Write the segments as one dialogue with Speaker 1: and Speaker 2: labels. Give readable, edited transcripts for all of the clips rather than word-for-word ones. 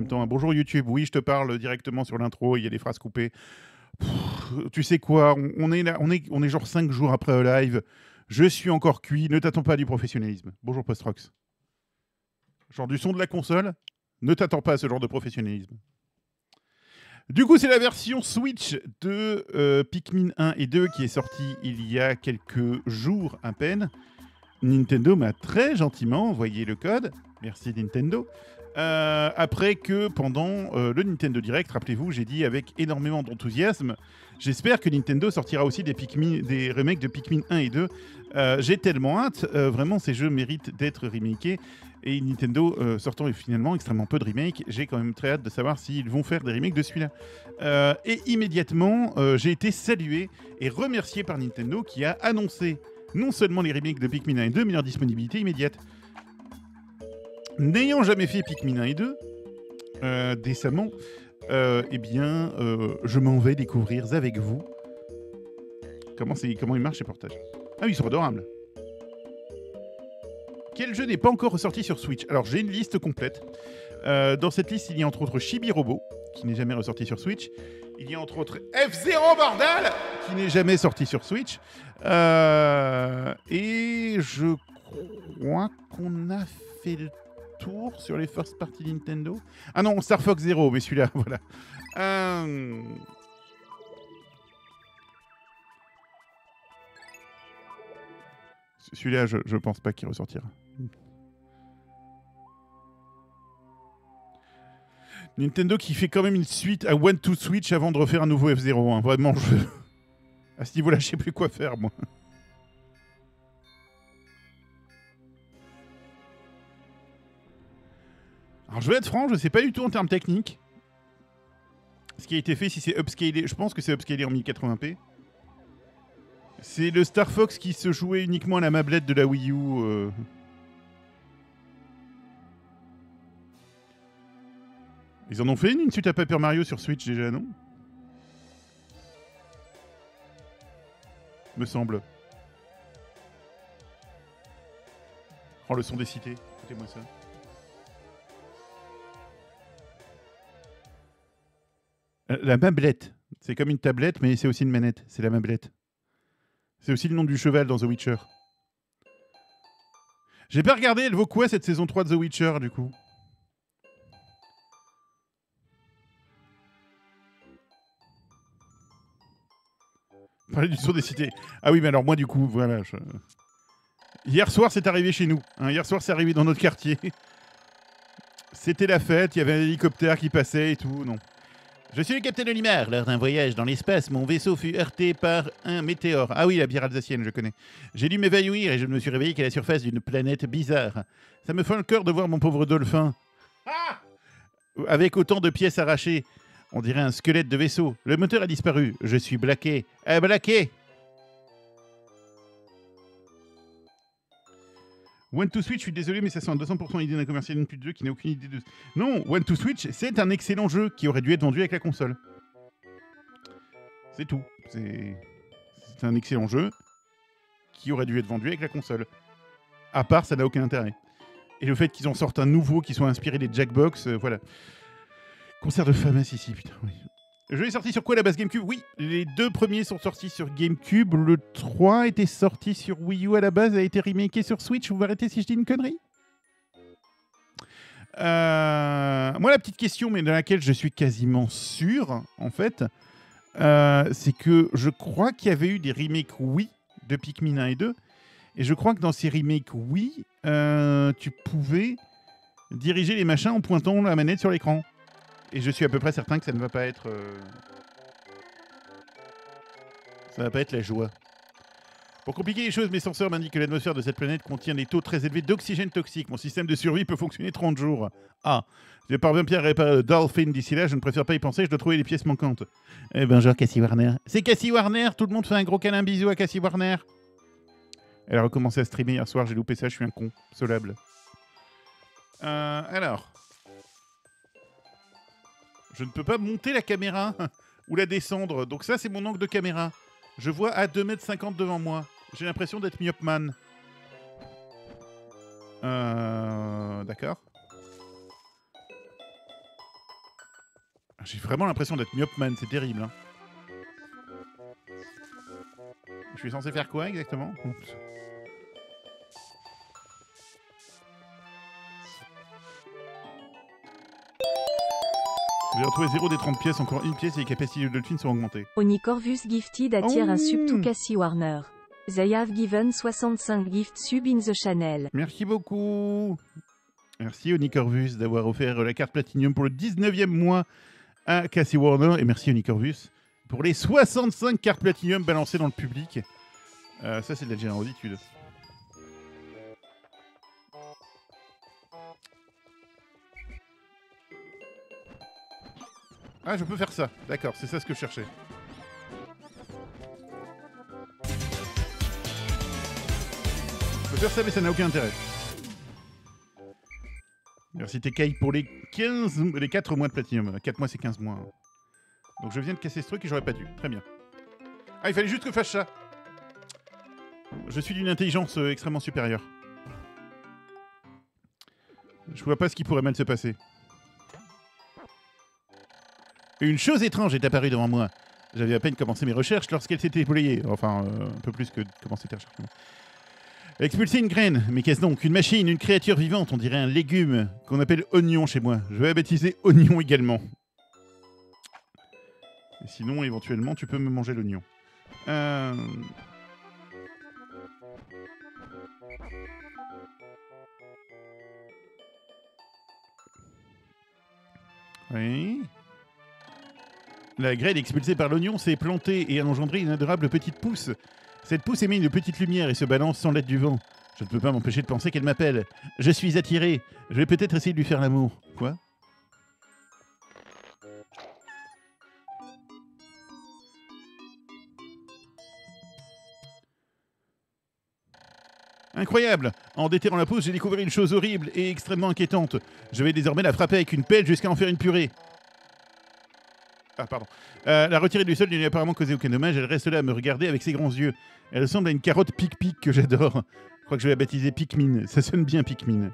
Speaker 1: même temps. Bonjour YouTube, oui, je te parle directement sur l'intro, il y a des phrases coupées. Tu sais quoi, on est là, on est genre 5 jours après le live. Je suis encore cuit, ne t'attends pas à du professionnalisme. Bonjour Postrox. Genre du son de la console, ne t'attends pas à ce genre de professionnalisme. Du coup, c'est la version Switch de Pikmin 1 et 2 qui est sortie il y a quelques jours à peine. Nintendo m'a très gentiment envoyé le code. Merci Nintendo. Après que pendant le Nintendo Direct, rappelez-vous, j'ai dit avec énormément d'enthousiasme, j'espère que Nintendo sortira aussi des remakes de Pikmin 1 et 2. J'ai tellement hâte, vraiment ces jeux méritent d'être remakés. Et Nintendo sortant finalement extrêmement peu de remakes, j'ai quand même très hâte de savoir s'ils vont faire des remakes de celui-là. Et immédiatement, j'ai été salué et remercié par Nintendo qui a annoncé non seulement les remakes de Pikmin 1 et 2, mais leur disponibilité immédiate. N'ayant jamais fait Pikmin 1 et 2, décemment, eh bien, je m'en vais découvrir avec vous comment il marche ces portages. Ah oui, ils sont adorables. Quel jeu n'est pas encore ressorti sur Switch? Alors, j'ai une liste complète. Dans cette liste, il y a entre autres Chibi Robo, qui n'est jamais ressorti sur Switch. Il y a entre autres F0 bordel, qui n'est jamais sorti sur Switch. Et je crois qu'on a fait le tour sur les first party Nintendo. Ah non, Star Fox Zero, mais celui-là, voilà. Celui-là, je pense pas qu'il ressortira. Nintendo qui fait quand même une suite à One to Switch avant de refaire un nouveau F0. Hein. Vraiment, à ce niveau-là, je sais plus quoi faire, moi. Alors, je vais être franc, je sais pas du tout en termes techniques ce qui a été fait, si c'est upscalé. Je pense que c'est upscalé en 1080p. C'est le Star Fox qui se jouait uniquement à la mablette de la Wii U. Ils en ont fait une suite à Paper Mario sur Switch déjà, non? Me semble. Oh, le son des cités. Écoutez-moi ça. La mablette. C'est comme une tablette, mais c'est aussi une manette. C'est la mablette. C'est aussi le nom du cheval dans The Witcher. J'ai pas regardé, elle vaut quoi cette saison 3 de The Witcher, du coup? Parler du son des cités. Ah oui, mais alors moi, du coup, voilà. Hier soir, c'est arrivé chez nous. Hein, hier soir, c'est arrivé dans notre quartier. C'était la fête, il y avait un hélicoptère qui passait et tout, non. Je suis le capitaine Olimar. Lors d'un voyage dans l'espace, mon vaisseau fut heurté par un météore. Ah oui, la bière alsacienne, je connais. J'ai dû m'évanouir et je me suis réveillé qu'à la surface d'une planète bizarre. Ça me fait le cœur de voir mon pauvre Dolphin. Ah, avec autant de pièces arrachées. On dirait un squelette de vaisseau. Le moteur a disparu. Je suis blaqué. Blaqué. One to Switch, je suis désolé, mais ça sent à 200% l'idée d'un commercial plus de jeu qui n'a aucune idée de... Non, One to Switch, c'est un excellent jeu qui aurait dû être vendu avec la console. C'est tout. C'est un excellent jeu qui aurait dû être vendu avec la console. À part, ça n'a aucun intérêt. Et le fait qu'ils en sortent un nouveau qui soit inspiré des Jackbox, voilà. Concert de Famas ici, putain, oui. Le jeu est sorti sur quoi la base GameCube? Oui, les deux premiers sont sortis sur GameCube. Le 3 était sorti sur Wii U à la base, a été remaké sur Switch. Vous m'arrêtez si je dis une connerie? Moi, la petite question, mais dans laquelle je suis quasiment sûr, en fait, c'est que je crois qu'il y avait eu des remakes Wii de Pikmin 1 et 2. Et je crois que dans ces remakes Wii, tu pouvais diriger les machins en pointant la manette sur l'écran. Et je suis à peu près certain que ça ne va pas être... ça va pas être la joie. Pour compliquer les choses, mes senseurs m'indiquent que l'atmosphère de cette planète contient des taux très élevés d'oxygène toxique. Mon système de survie peut fonctionner 30 jours. Ah, je parviens bien à réparer le Dolphin d'ici là, je ne préfère pas y penser, je dois trouver les pièces manquantes. Eh ben, genre Cassie Warner. C'est Cassie Warner, tout le monde fait un gros câlin bisou à Cassie Warner. Elle a recommencé à streamer hier soir, j'ai loupé ça, je suis un con. Solable. Alors... Je ne peux pas monter la caméra ou la descendre. Donc ça, c'est mon angle de caméra. Je vois à 2,50 m devant moi. J'ai l'impression d'être myopman. D'accord. J'ai vraiment l'impression d'être myopman, c'est terrible. Hein. Je suis censé faire quoi exactement? J'ai retrouvé 0 des 30 pièces, encore une pièce et les capacités de Dolphin sont augmentées.
Speaker 2: Onicorvus Gifted attire un sub to Cassie Warner. They have given 65 gift sub in the channel.
Speaker 1: Merci beaucoup. Merci Onicorvus d'avoir offert la carte Platinum pour le 19e mois à Cassie Warner. Et merci Onicorvus pour les 65 cartes Platinum balancées dans le public. Ça, c'est de la générositude. Ah, je peux faire ça. D'accord, c'est ça ce que je cherchais. Je peux faire ça, mais ça n'a aucun intérêt. Merci Tekai pour les 4 mois de Platinum. 4 mois, c'est 15 mois. Donc je viens de casser ce truc et j'aurais pas dû. Très bien. Ah, il fallait juste que je fasse ça. Je suis d'une intelligence extrêmement supérieure. Je vois pas ce qui pourrait mal se passer. Une chose étrange est apparue devant moi. J'avais à peine commencé mes recherches lorsqu'elle s'était déployée. Enfin, un peu plus que commencer tes recherches. Expulser une graine. Mais qu'est-ce donc? Une machine, une créature vivante, on dirait un légume qu'on appelle oignon chez moi. Je vais la baptiser oignon également. Et sinon, éventuellement, tu peux me manger l'oignon. Oui. La graine expulsée par l'oignon s'est plantée et a engendré une adorable petite pousse. Cette pousse émet une petite lumière et se balance sans l'aide du vent. Je ne peux pas m'empêcher de penser qu'elle m'appelle. Je suis attiré. Je vais peut-être essayer de lui faire l'amour. Quoi? Incroyable! En déterrant la pousse, j'ai découvert une chose horrible et extrêmement inquiétante. Je vais désormais la frapper avec une pelle jusqu'à en faire une purée. Ah, pardon. La retirer du sol ne lui a apparemment causé aucun dommage. Elle reste là à me regarder avec ses grands yeux. Elle ressemble à une carotte pic-pic que j'adore. Je crois que je vais la baptiser Pikmin. Ça sonne bien, Pikmin.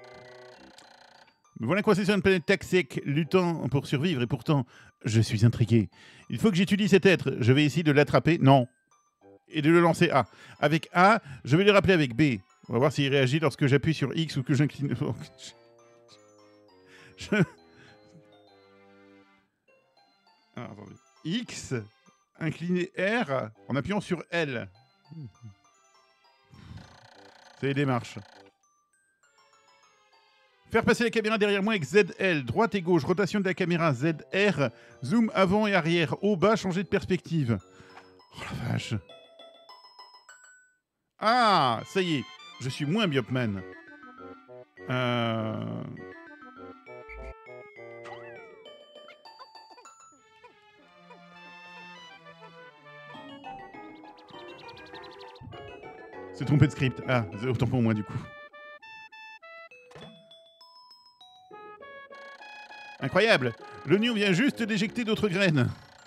Speaker 1: Me voilà coincé sur une planète toxique, luttant pour survivre, et pourtant, je suis intrigué. Il faut que j'étudie cet être. Je vais essayer de l'attraper. Non. Et de le lancer A. Avec A, je vais le rappeler avec B. On va voir s'il réagit lorsque j'appuie sur X ou que j'incline... Ah, attendez. X, incliner R en appuyant sur L. C'est les démarches. Faire passer la caméra derrière moi avec ZL, droite et gauche, rotation de la caméra ZR, zoom avant et arrière, haut, bas, changer de perspective. Oh la vache. Ah, ça y est, je suis moins Biopman. C'est trompé de script. Ah, autant pour moi du coup. Incroyable! L'oignon vient juste d'éjecter d'autres graines.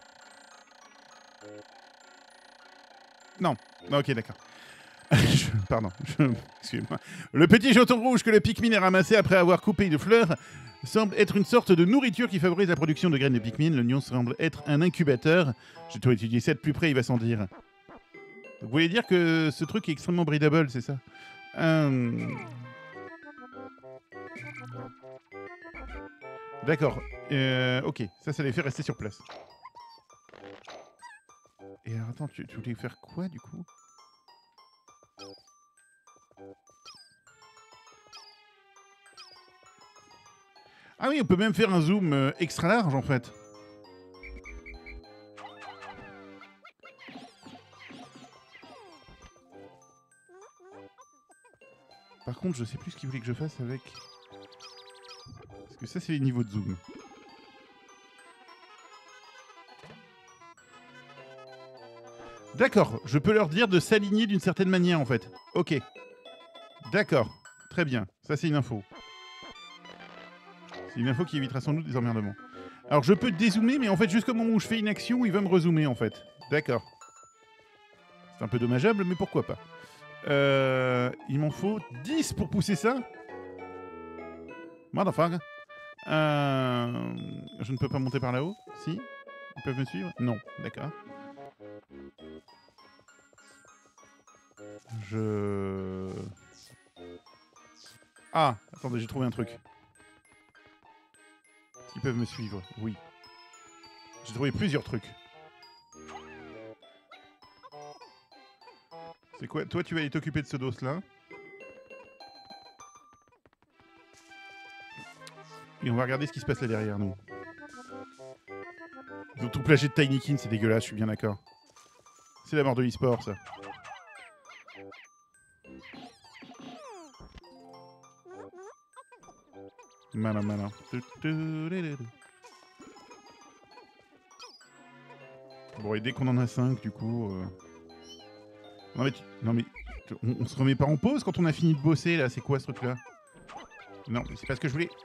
Speaker 1: Non. Ok, d'accord. Pardon. Excusez-moi. Le petit jeton rouge que le Pikmin a ramassé après avoir coupé une fleur semble être une sorte de nourriture qui favorise la production de graines de Pikmin. L'oignon semble être un incubateur. J'ai tout étudié ça de plus près, il va s'en dire. Vous voulez dire que ce truc est extrêmement breedable, c'est ça? D'accord. Ok, ça les fait rester sur place. Et alors, attends, tu voulais faire quoi, du coup? Ah oui, on peut même faire un zoom extra large, en fait. Par contre, je sais plus ce qu'il voulait que je fasse avec... Parce que ça, c'est les niveaux de zoom. D'accord, je peux leur dire de s'aligner d'une certaine manière, en fait. Ok. D'accord, très bien. Ça, c'est une info. C'est une info qui évitera sans doute des emmerdements. Alors, je peux dézoomer, mais en fait, jusqu'au moment où je fais une action, il va me rezoomer, en fait. D'accord. C'est un peu dommageable, mais pourquoi pas. Il m'en faut 10 pour pousser ça. Motherfucker. Je Je ne peux pas monter par là-haut? Si? Ils peuvent me suivre? Non, d'accord. Ah, attendez, j'ai trouvé un truc. Ils peuvent me suivre, oui. J'ai trouvé plusieurs trucs. C'est quoi? Toi, tu vas aller t'occuper de ce dos-là. Et on va regarder ce qui se passe là derrière nous. Ils ont tout plagé de Tinykin, c'est dégueulasse, je suis bien d'accord. C'est la mort de l'e-sport, ça. Malin, malin. Bon, et dès qu'on en a 5, du coup... Non mais... On se remet pas en pause quand on a fini de bosser, là. C'est quoi, ce truc-là? Non, mais c'est pas ce que je voulais.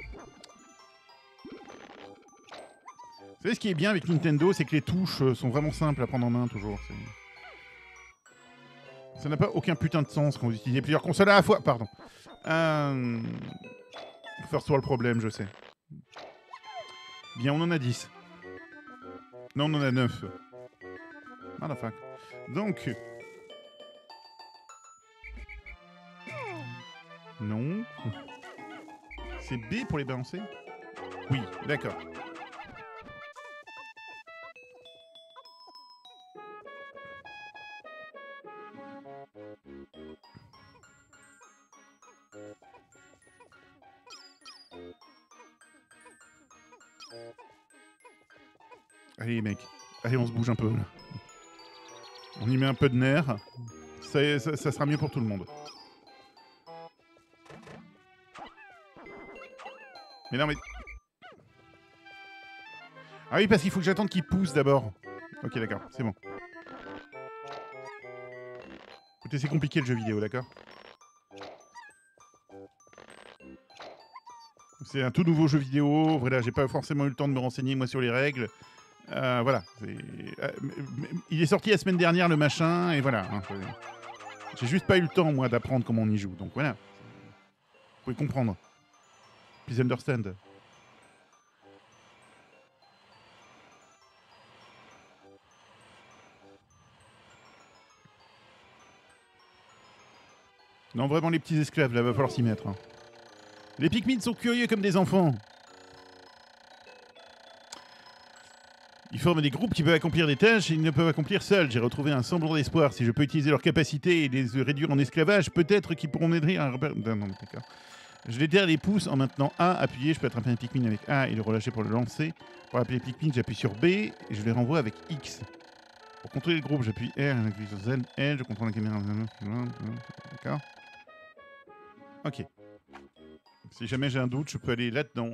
Speaker 1: Vous savez, ce qui est bien avec Nintendo, c'est que les touches sont vraiment simples à prendre en main, toujours. Ça n'a pas aucun putain de sens quand vous utilisez plusieurs consoles à la fois. Pardon. First world problème, je sais. Bien, on en a 10. Non, on en a 9. Motherfuck. Donc... Non. C'est B pour les balancer? Oui, d'accord. Allez, mec. Allez, on se bouge un peu, là. On y met un peu de nerfs. Ça sera mieux pour tout le monde. Mais non, mais... Ah oui, parce qu'il faut que j'attende qu'il pousse d'abord. Ok, d'accord, c'est bon. Écoutez, c'est compliqué le jeu vidéo, d'accord? C'est un tout nouveau jeu vidéo. Voilà, j'ai pas forcément eu le temps de me renseigner, moi, sur les règles. Voilà. Il est sorti la semaine dernière, le machin, et voilà. Hein, j'ai juste pas eu le temps, moi, d'apprendre comment on y joue. Donc voilà. Vous pouvez comprendre. Please understand. Non, vraiment, les petits esclaves, là, va falloir s'y mettre. Hein. Les Pikmin sont curieux comme des enfants. Ils forment des groupes qui peuvent accomplir des tâches et ils ne peuvent accomplir seuls. J'ai retrouvé un semblant d'espoir. Si je peux utiliser leurs capacités et les réduire en esclavage, peut-être qu'ils pourront m'aider à... Non, d'accord. Je déterre les pouces en maintenant A, appuyé, je peux attraper un Pikmin avec A et le relâcher pour le lancer. Pour appeler Pikmin, j'appuie sur B et je les renvoie avec X. Pour contrôler le groupe, j'appuie R, j'appuie sur Z, L, je contrôle la caméra. D'accord. Ok. Si jamais j'ai un doute, je peux aller là-dedans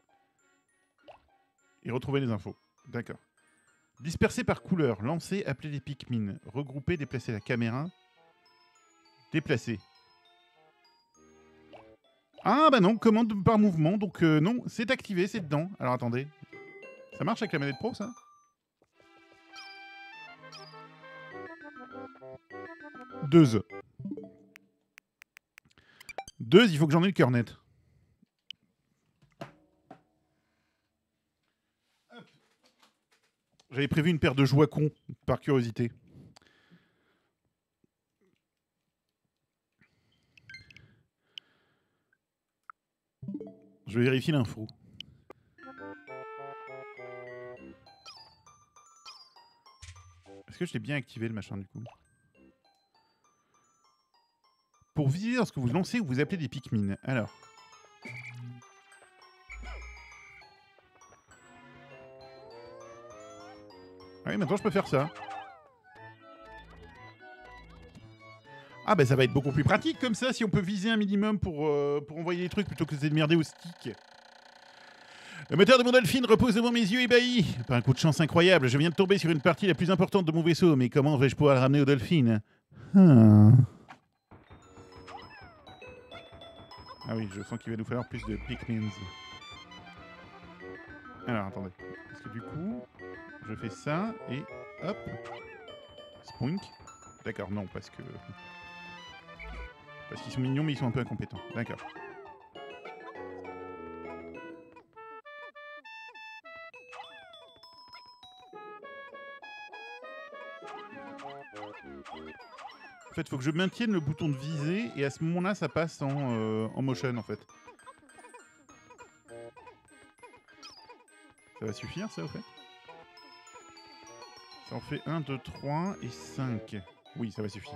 Speaker 1: et retrouver les infos. D'accord. Disperser par couleur, lancer, appeler les Pikmin, regrouper, déplacer la caméra, déplacer. Ah bah non, commande par mouvement, donc non, c'est activé, c'est dedans. Alors attendez, ça marche avec la manette pro, ça? Deux, il faut que j'en ai le cœur net. J'avais prévu une paire de Joy-Con, par curiosité. Je vais vérifier l'info. Est-ce que je l'ai bien activé, le machin, du coup? Pour viser lorsque vous lancez ou vous appelez des Pikmin. Alors... Oui, maintenant je peux faire ça. Ah bah ça va être beaucoup plus pratique comme ça, si on peut viser un minimum pour envoyer les trucs plutôt que de merder au stick. Le moteur de mon Dolphin repose devant mes yeux ébahis. Par un coup de chance incroyable, je viens de tomber sur une partie la plus importante de mon vaisseau, mais comment vais-je pouvoir le ramener au Dolphin? Ah oui, je sens qu'il va nous falloir plus de Pikmins. Alors attendez, parce que du coup, je fais ça et hop, spoink. D'accord, non, parce qu'ils sont mignons mais ils sont un peu incompétents. D'accord. En fait, il faut que je maintienne le bouton de visée et à ce moment-là, ça passe en motion en fait. Ça va suffire ça, au fait? Ça en fait 1, 2, 3 et 5. Oui, ça va suffire.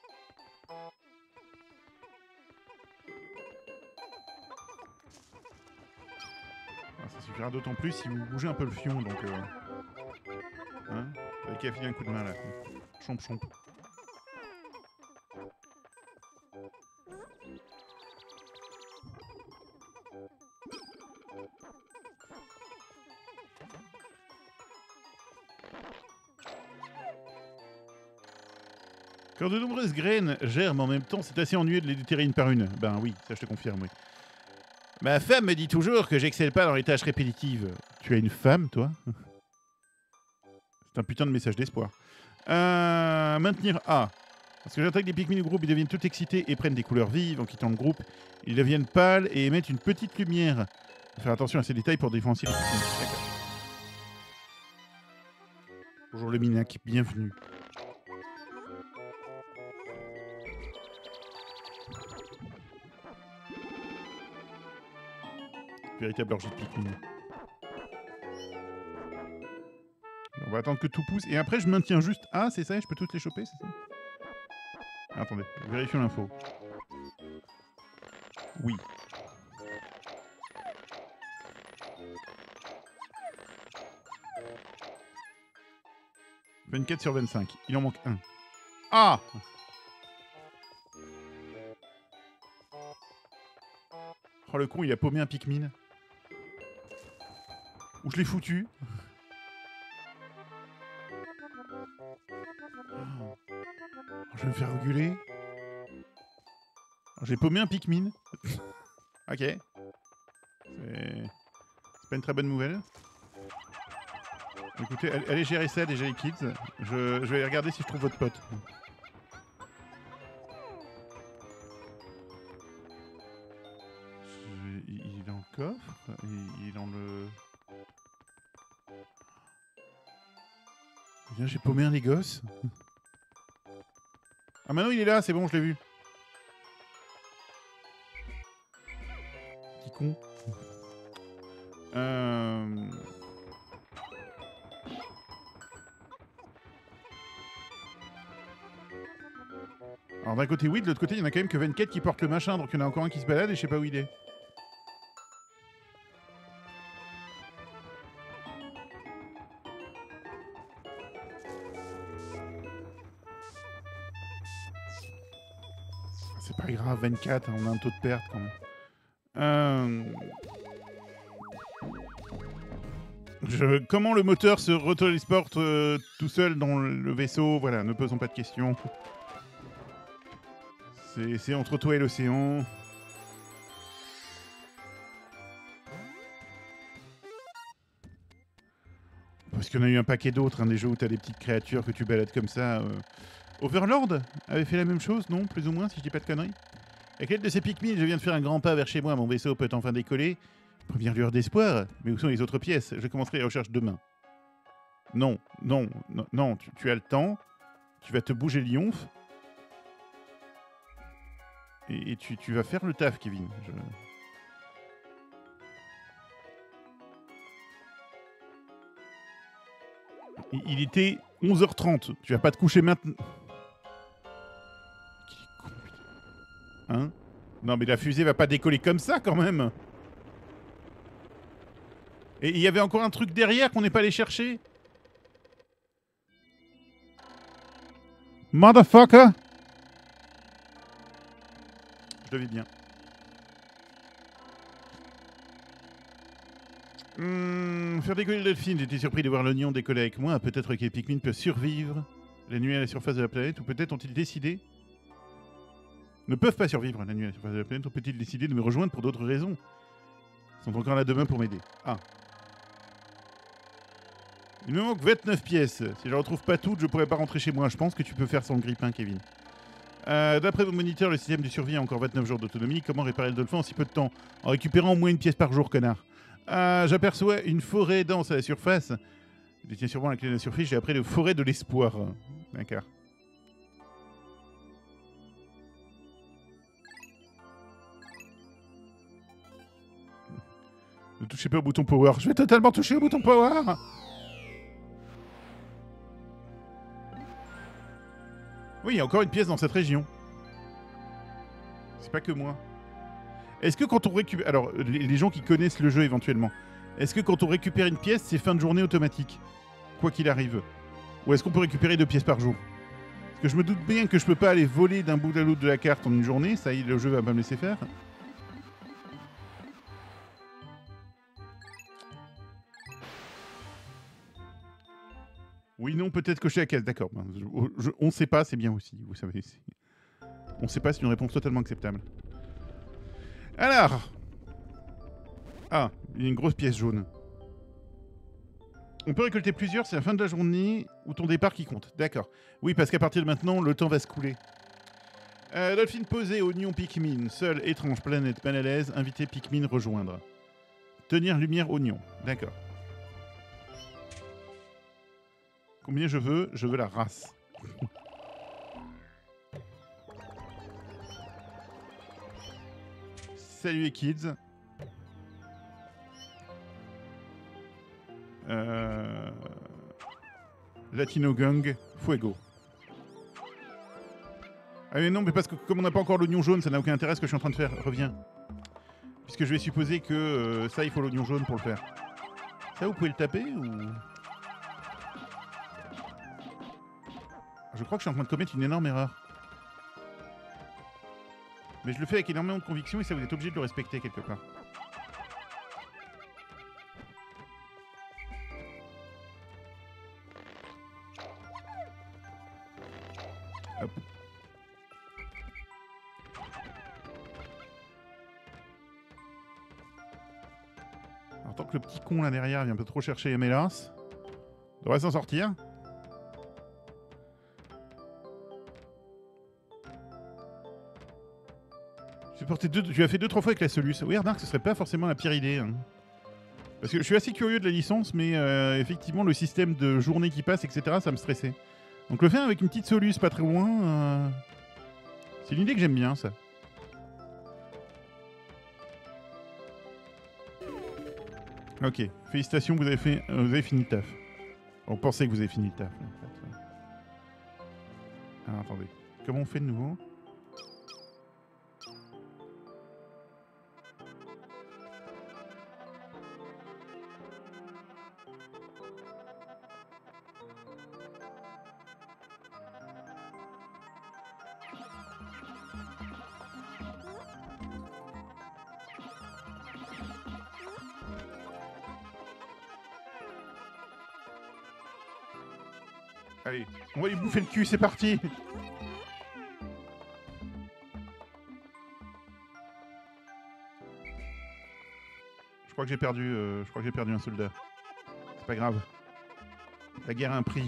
Speaker 1: Alors, ça suffira d'autant plus si vous bougez un peu le fion, donc... Hein? Vous avez qu'à filer un coup de main là. Chomp chomp. Quand de nombreuses graines germent en même temps, c'est assez ennuyeux de les déterrer une par une. Ben oui, ça je te confirme, oui. Ma femme me dit toujours que j'excelle pas dans les tâches répétitives. Tu as une femme, toi? C'est un putain de message d'espoir. Maintenir A. Parce que j'attaque des Pikmin du groupe, ils deviennent tout excités et prennent des couleurs vives en quittant le groupe. Ils deviennent pâles et émettent une petite lumière. Faut faire attention à ces détails pour différencier les Pikmin. D'accord. Bonjour le Minac, bienvenue. Véritable orgie de Pikmin. On va attendre que tout pousse. Et après, je maintiens juste A, c'est ça? Je peux toutes les choper, c'est ça? Ah, attendez, vérifions l'info. Oui. « 24 sur 25. Il en manque un. Ah! Oh, le con, il a paumé un Pikmin. Où je l'ai foutu? Oh, je vais me faire engueuler. J'ai paumé un Pikmin. Ok. C'est pas une très bonne nouvelle. Écoutez, allez gérer ça déjà les kids. Je vais regarder si je trouve votre pote. Il est dans le coffre. Il est dans le... Viens, j'ai paumé un des gosses. Ah maintenant il est là, c'est bon, je l'ai vu. Petit con. Alors d'un côté oui, de l'autre côté il y en a quand même que 24 qui portent le machin, donc il y en a encore un qui se balade et je sais pas où il est. C'est pas grave, 24, on a un taux de perte quand même. Comment le moteur se retéléporte tout seul dans le vaisseau? Voilà, ne posons pas de questions. C'est entre toi et l'océan. Parce qu'il y en a eu un paquet d'autres, hein, des jeux où t'as des petites créatures que tu balades comme ça. Overlord avait fait la même chose, non? Plus ou moins, si je dis pas de conneries. Avec l'aide de ces Pikmin, je viens de faire un grand pas vers chez moi. Mon vaisseau peut enfin décoller. Première lueur d'espoir. Mais où sont les autres pièces? Je commencerai les recherches demain. Non, non, non, non. Tu as le temps. Tu vas te bouger le yonf. Et tu vas faire le taf, Kevin. Il était 11h30. Tu vas pas te coucher maintenant. Qu'il est con, putain. Hein? Non, mais la fusée va pas décoller comme ça, quand même. Et il y avait encore un truc derrière qu'on n'est pas allé chercher. Motherfucker! Je le vis bien. Faire décoller le delphine, j'étais surpris de voir l'oignon décoller avec moi. Peut-être que les Pikmin peuvent survivre la nuit à la surface de la planète, ou peut-être ont-ils décidé... Ne peuvent pas survivre la nuit à la surface de la planète, ou peut-ils décider de me rejoindre pour d'autres raisons? Ils sont encore là demain pour m'aider. Ah. Il me manque 29 pièces. Si je retrouve pas toutes, je pourrais pas rentrer chez moi. Je pense que tu peux faire sans le grippin, Kevin. D'après vos moniteurs, le système de survie a encore 29 jours d'autonomie. Comment réparer le dolphin en si peu de temps? En récupérant au moins une pièce par jour, connard. J'aperçois une forêt dense à la surface. Je détiens sûrement la clé de la surface. J'ai appris le forêt de l'espoir. D'accord. Ne touchez pas au bouton power. Je vais totalement toucher au bouton power. Oui, il y a encore une pièce dans cette région. C'est pas que moi. Est-ce que quand on récupère... Alors, les gens qui connaissent le jeu éventuellement, est-ce que quand on récupère une pièce, c'est fin de journée automatique? Quoi qu'il arrive. Ou est-ce qu'on peut récupérer 2 pièces par jour? Parce que je me doute bien que je peux pas aller voler d'un bout à l'autre de la carte en une journée. Ça y est, le jeu va pas me laisser faire. Oui, non, peut-être cocher la case, d'accord. Ben, on sait pas, c'est bien aussi, vous savez. On sait pas, c'est une réponse totalement acceptable. Alors... Ah, il y a une grosse pièce jaune. On peut récolter plusieurs, c'est la fin de la journée ou ton départ qui compte. D'accord. Oui, parce qu'à partir de maintenant, le temps va se couler. Dolphin posé, oignon Pikmin. Seul, étrange, planète mal à l'aise. Invité Pikmin rejoindre. Tenir lumière, oignon. D'accord. Combien je veux? Je veux la race. Salut les kids. Latino Gang, Fuego. Ah mais non, mais parce que comme on n'a pas encore l'oignon jaune, ça n'a aucun intérêt ce que je suis en train de faire. Reviens. Puisque je vais supposer que ça, il faut l'oignon jaune pour le faire. Ça, vous pouvez le taper ou... Je crois que je suis en train de commettre une énorme erreur. Mais je le fais avec énormément de conviction et ça, vous êtes obligé de le respecter quelque part. Hop. Alors, tant que le petit con là derrière vient un peu trop chercher Emelas, on devrait s'en sortir. Tu as fait 2-3 fois avec la Solus. Oui, remarque, ce serait pas forcément la pire idée. Hein. Parce que je suis assez curieux de la licence, mais effectivement, le système de journée qui passe, etc., ça me stressait. Donc le faire avec une petite Solus pas très loin, c'est une idée que j'aime bien, ça. Ok, félicitations, vous avez fini le taf. On pensait que vous avez fini le taf. En fait. Alors, attendez, comment on fait de nouveau? Allez, on va lui bouffer le cul, c'est parti. Je crois que j'ai perdu un soldat. C'est pas grave. La guerre a un prix.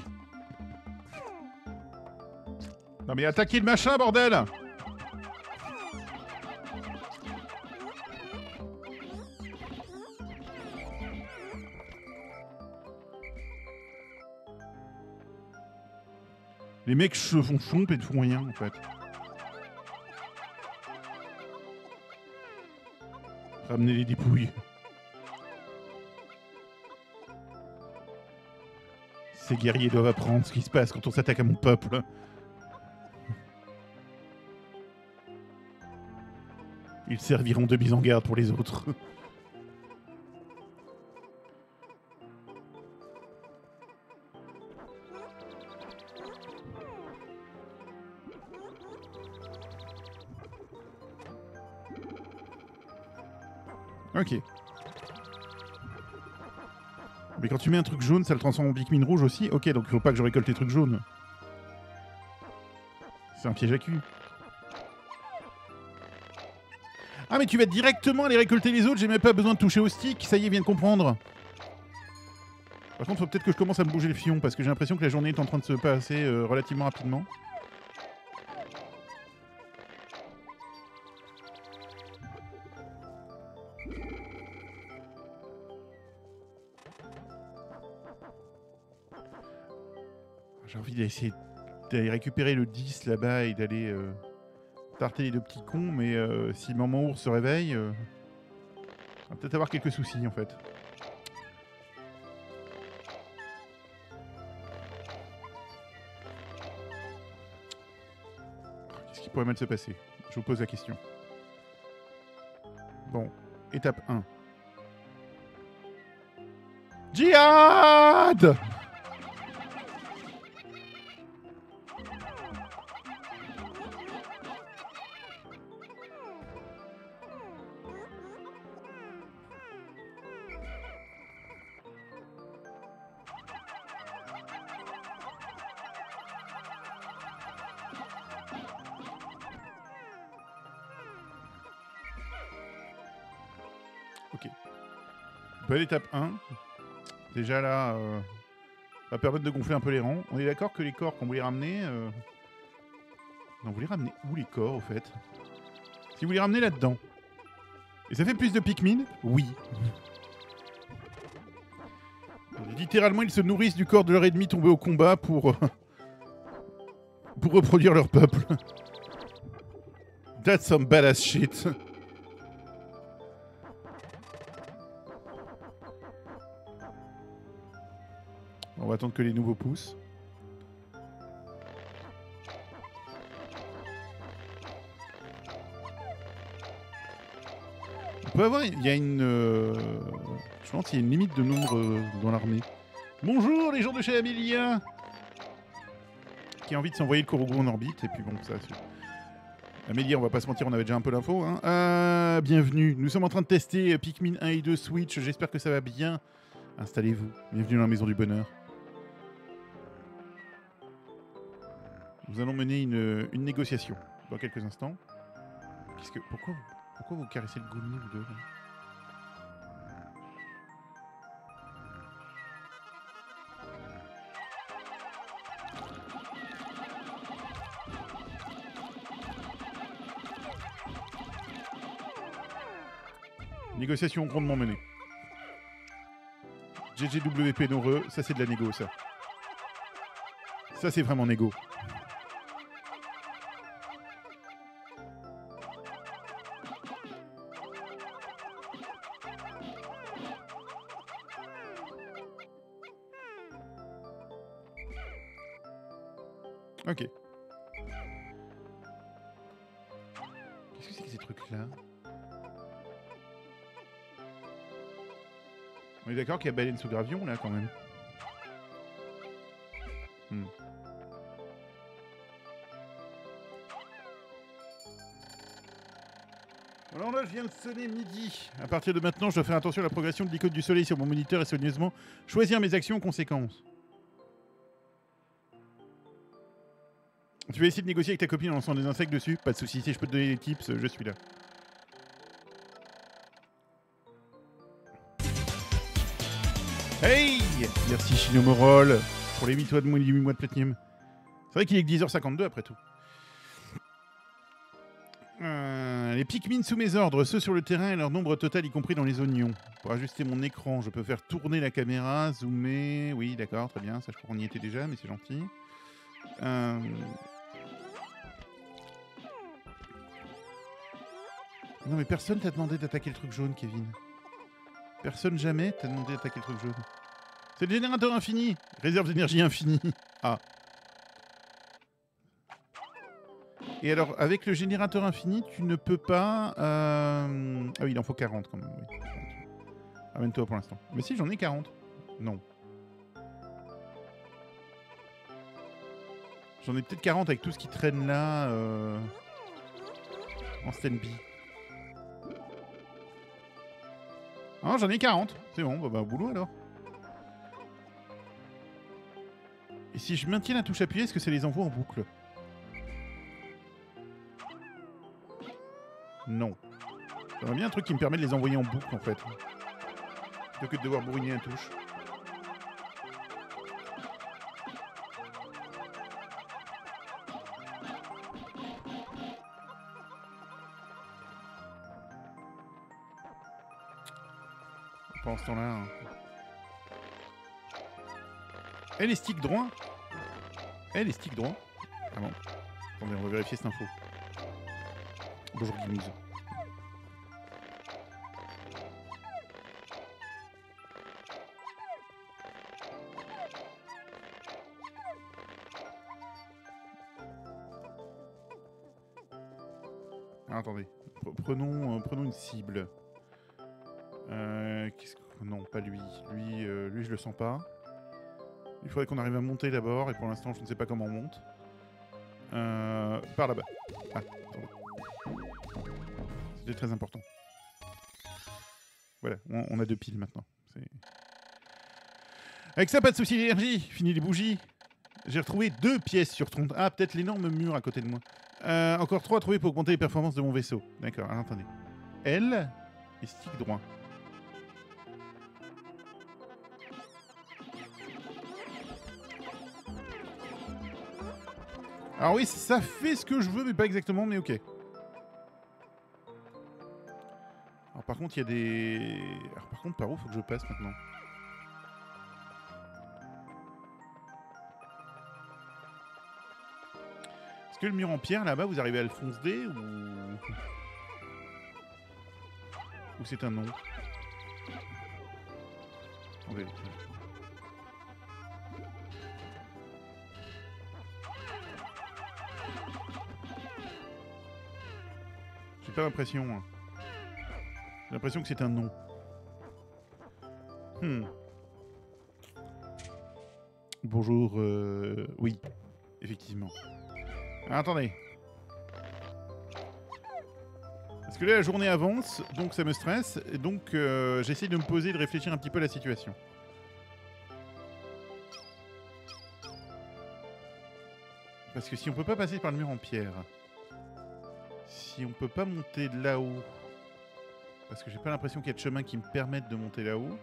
Speaker 1: Non mais attaquez le machin, bordel! Les mecs se font chomp et ne font rien, en fait. Ramenez les dépouilles. Ces guerriers doivent apprendre ce qui se passe quand on s'attaque à mon peuple. Ils serviront de mise en garde pour les autres. Ok. Mais quand tu mets un truc jaune, ça le transforme en Pikmin rouge aussi? Ok, donc il faut pas que je récolte les trucs jaunes. C'est un piège à cul. Ah mais tu vas directement aller récolter les autres, j'ai même pas besoin de toucher au stick, ça y est, viens de comprendre. Par contre, faut peut-être que je commence à me bouger le fion, parce que j'ai l'impression que la journée est en train de se passer relativement rapidement. J'ai envie d'essayer d'aller récupérer le 10 là-bas et d'aller tarter les deux petits cons, mais si Maman Ours se réveille, on va peut-être avoir quelques soucis en fait. Qu'est-ce qui pourrait mal se passer? Je vous pose la question. Bon, étape 1. Djihad! Ok. Bonne étape 1. Déjà là, va permettre de gonfler un peu les rangs. On est d'accord que les corps qu'on voulait ramener... On voulait ramener où les corps au fait? Si vous les ramenez là-dedans. Et ça fait plus de Pikmin? Oui. Littéralement, ils se nourrissent du corps de leur ennemi tombé au combat pour reproduire leur peuple. That's some badass shit. On va attendre que les nouveaux poussent. On peut avoir... Il y a une... Je pense qu'il y a une limite de nombre dans l'armée. Bonjour les gens de chez Amelia, qui a envie de s'envoyer le Korogu en orbite. Et puis bon, ça... Amelia, on va pas se mentir, on avait déjà un peu l'info. Hein. Bienvenue. Nous sommes en train de tester Pikmin 1 et 2 Switch. J'espère que ça va bien. Installez-vous. Bienvenue dans la maison du bonheur. Nous allons mener une négociation dans quelques instants. Pourquoi vous caressez le gommier, vous deux là? Négociation grandement menée. GGWP Noreux, ça c'est de la négo, ça. Ça c'est vraiment négo. Ok. Qu'est-ce que c'est que ces trucs-là? On est d'accord qu'il y a baleine sous gravion, là, quand même. Alors là, je viens de sonner midi. À partir de maintenant, je dois faire attention à la progression de l'icône du soleil sur mon moniteur et soigneusement choisir mes actions en conséquence. Tu vas essayer de négocier avec ta copine en lançant des insectes dessus? Pas de soucis, si je peux te donner des tips, je suis là. Hey! Merci Shinomorol pour les 8 mois de Platinum. C'est vrai qu'il est que 10h52 après tout. Les Pikmin sous mes ordres, ceux sur le terrain et leur nombre total y compris dans les oignons. Pour ajuster mon écran, je peux faire tourner la caméra, zoomer... Oui, d'accord, très bien, ça je crois qu'on y était déjà, mais c'est gentil. Non mais personne t'a demandé d'attaquer le truc jaune, Kevin. Personne jamais t'a demandé d'attaquer le truc jaune. C'est le générateur infini. Réserve d'énergie infinie. Ah. Et alors, avec le générateur infini, tu ne peux pas... Ah oui, il en faut 40 quand même. Oui. Ramène-toi pour l'instant. Mais si, j'en ai 40. Non. J'en ai peut-être 40 avec tout ce qui traîne là en stand-by. Ah, j'en ai 40. C'est bon, bah boulot alors. Et si je maintiens la touche appuyée, est-ce que ça les envoie en boucle? Non. J'aimerais bien un truc qui me permet de les envoyer en boucle en fait. Plutôt que de devoir bourriner la touche. Pendant ce temps-là... Hein. Eh, les sticks droits. Eh, les sticks droits. Ah bon. Attendez, on va vérifier cette info. Bonjour Guimouze. Ah, attendez. Prenons une cible. Non, pas lui. Lui, je le sens pas. Il faudrait qu'on arrive à monter d'abord, et pour l'instant, je ne sais pas comment on monte. Par là-bas. Ah, attendez. C'était très important. Voilà, on a 2 piles maintenant. Avec ça, pas de souci d'énergie. Fini les bougies. J'ai retrouvé 2 pièces sur 30. Ah, peut-être l'énorme mur à côté de moi. Encore 3 à trouver pour augmenter les performances de mon vaisseau. D'accord, alors attendez. L et stick droit. Alors oui, ça fait ce que je veux, mais pas exactement, mais ok. Alors par contre, il y a des... Alors par contre, par où faut que je passe maintenant? Est-ce que le mur en pierre, là-bas, vous arrivez à le foncer ou... Ou c'est un non? Attendez. J'ai pas l'impression. Hein. J'ai l'impression que c'est un non. Bonjour, oui, effectivement. Ah, attendez. Parce que là, la journée avance, donc ça me stresse, et donc j'essaie de me poser et de réfléchir un petit peu à la situation. Parce que si on peut pas passer par le mur en pierre, si on peut pas monter de là-haut, parce que j'ai pas l'impression qu'il y a de chemin qui me permette de monter là-haut,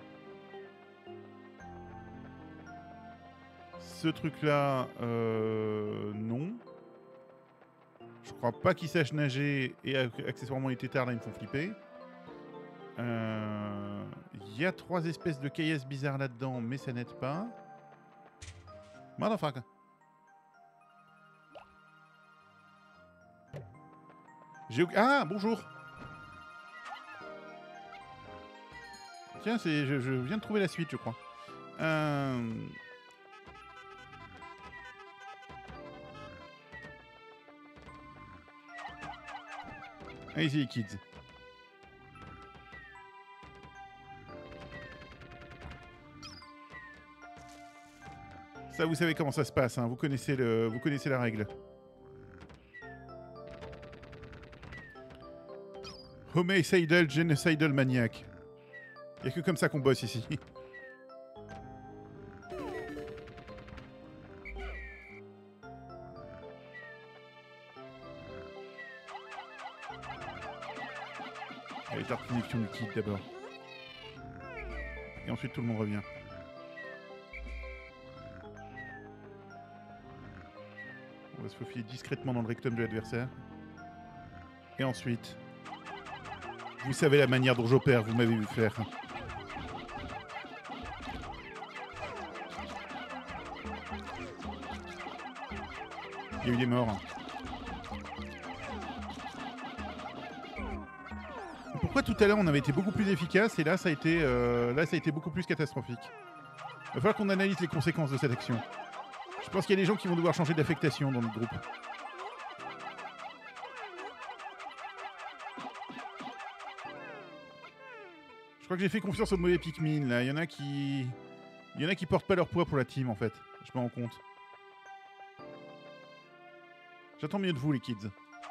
Speaker 1: ce truc-là, non. Je crois pas qu'ils sachent nager et accessoirement les têtards là ils me font flipper. Il y a 3 espèces de caillasses bizarres là-dedans, mais ça n'aide pas. Motherfucker. Ah, bonjour. Tiens, je viens de trouver la suite, je crois. Allez-y, les kids. Ça, vous savez comment ça se passe, hein. Vous connaissez la règle. Homicidal Genocidal Maniac. Y'a que comme ça qu'on bosse ici. Allez, tartinifions du kit d'abord. Et ensuite tout le monde revient. On va se faufiler discrètement dans le rectum de l'adversaire. Et ensuite... Vous savez la manière dont j'opère, vous m'avez vu faire. Il y a eu des morts. Pourquoi tout à l'heure on avait été beaucoup plus efficace et là ça a été beaucoup plus catastrophique. Il va falloir qu'on analyse les conséquences de cette action. Je pense qu'il y a des gens qui vont devoir changer d'affectation dans notre groupe. Je crois que j'ai fait confiance aux mauvais Pikmin là. Il y en a qui portent pas leur poids pour la team en fait. Je me rends compte. J'attends mieux de vous les kids.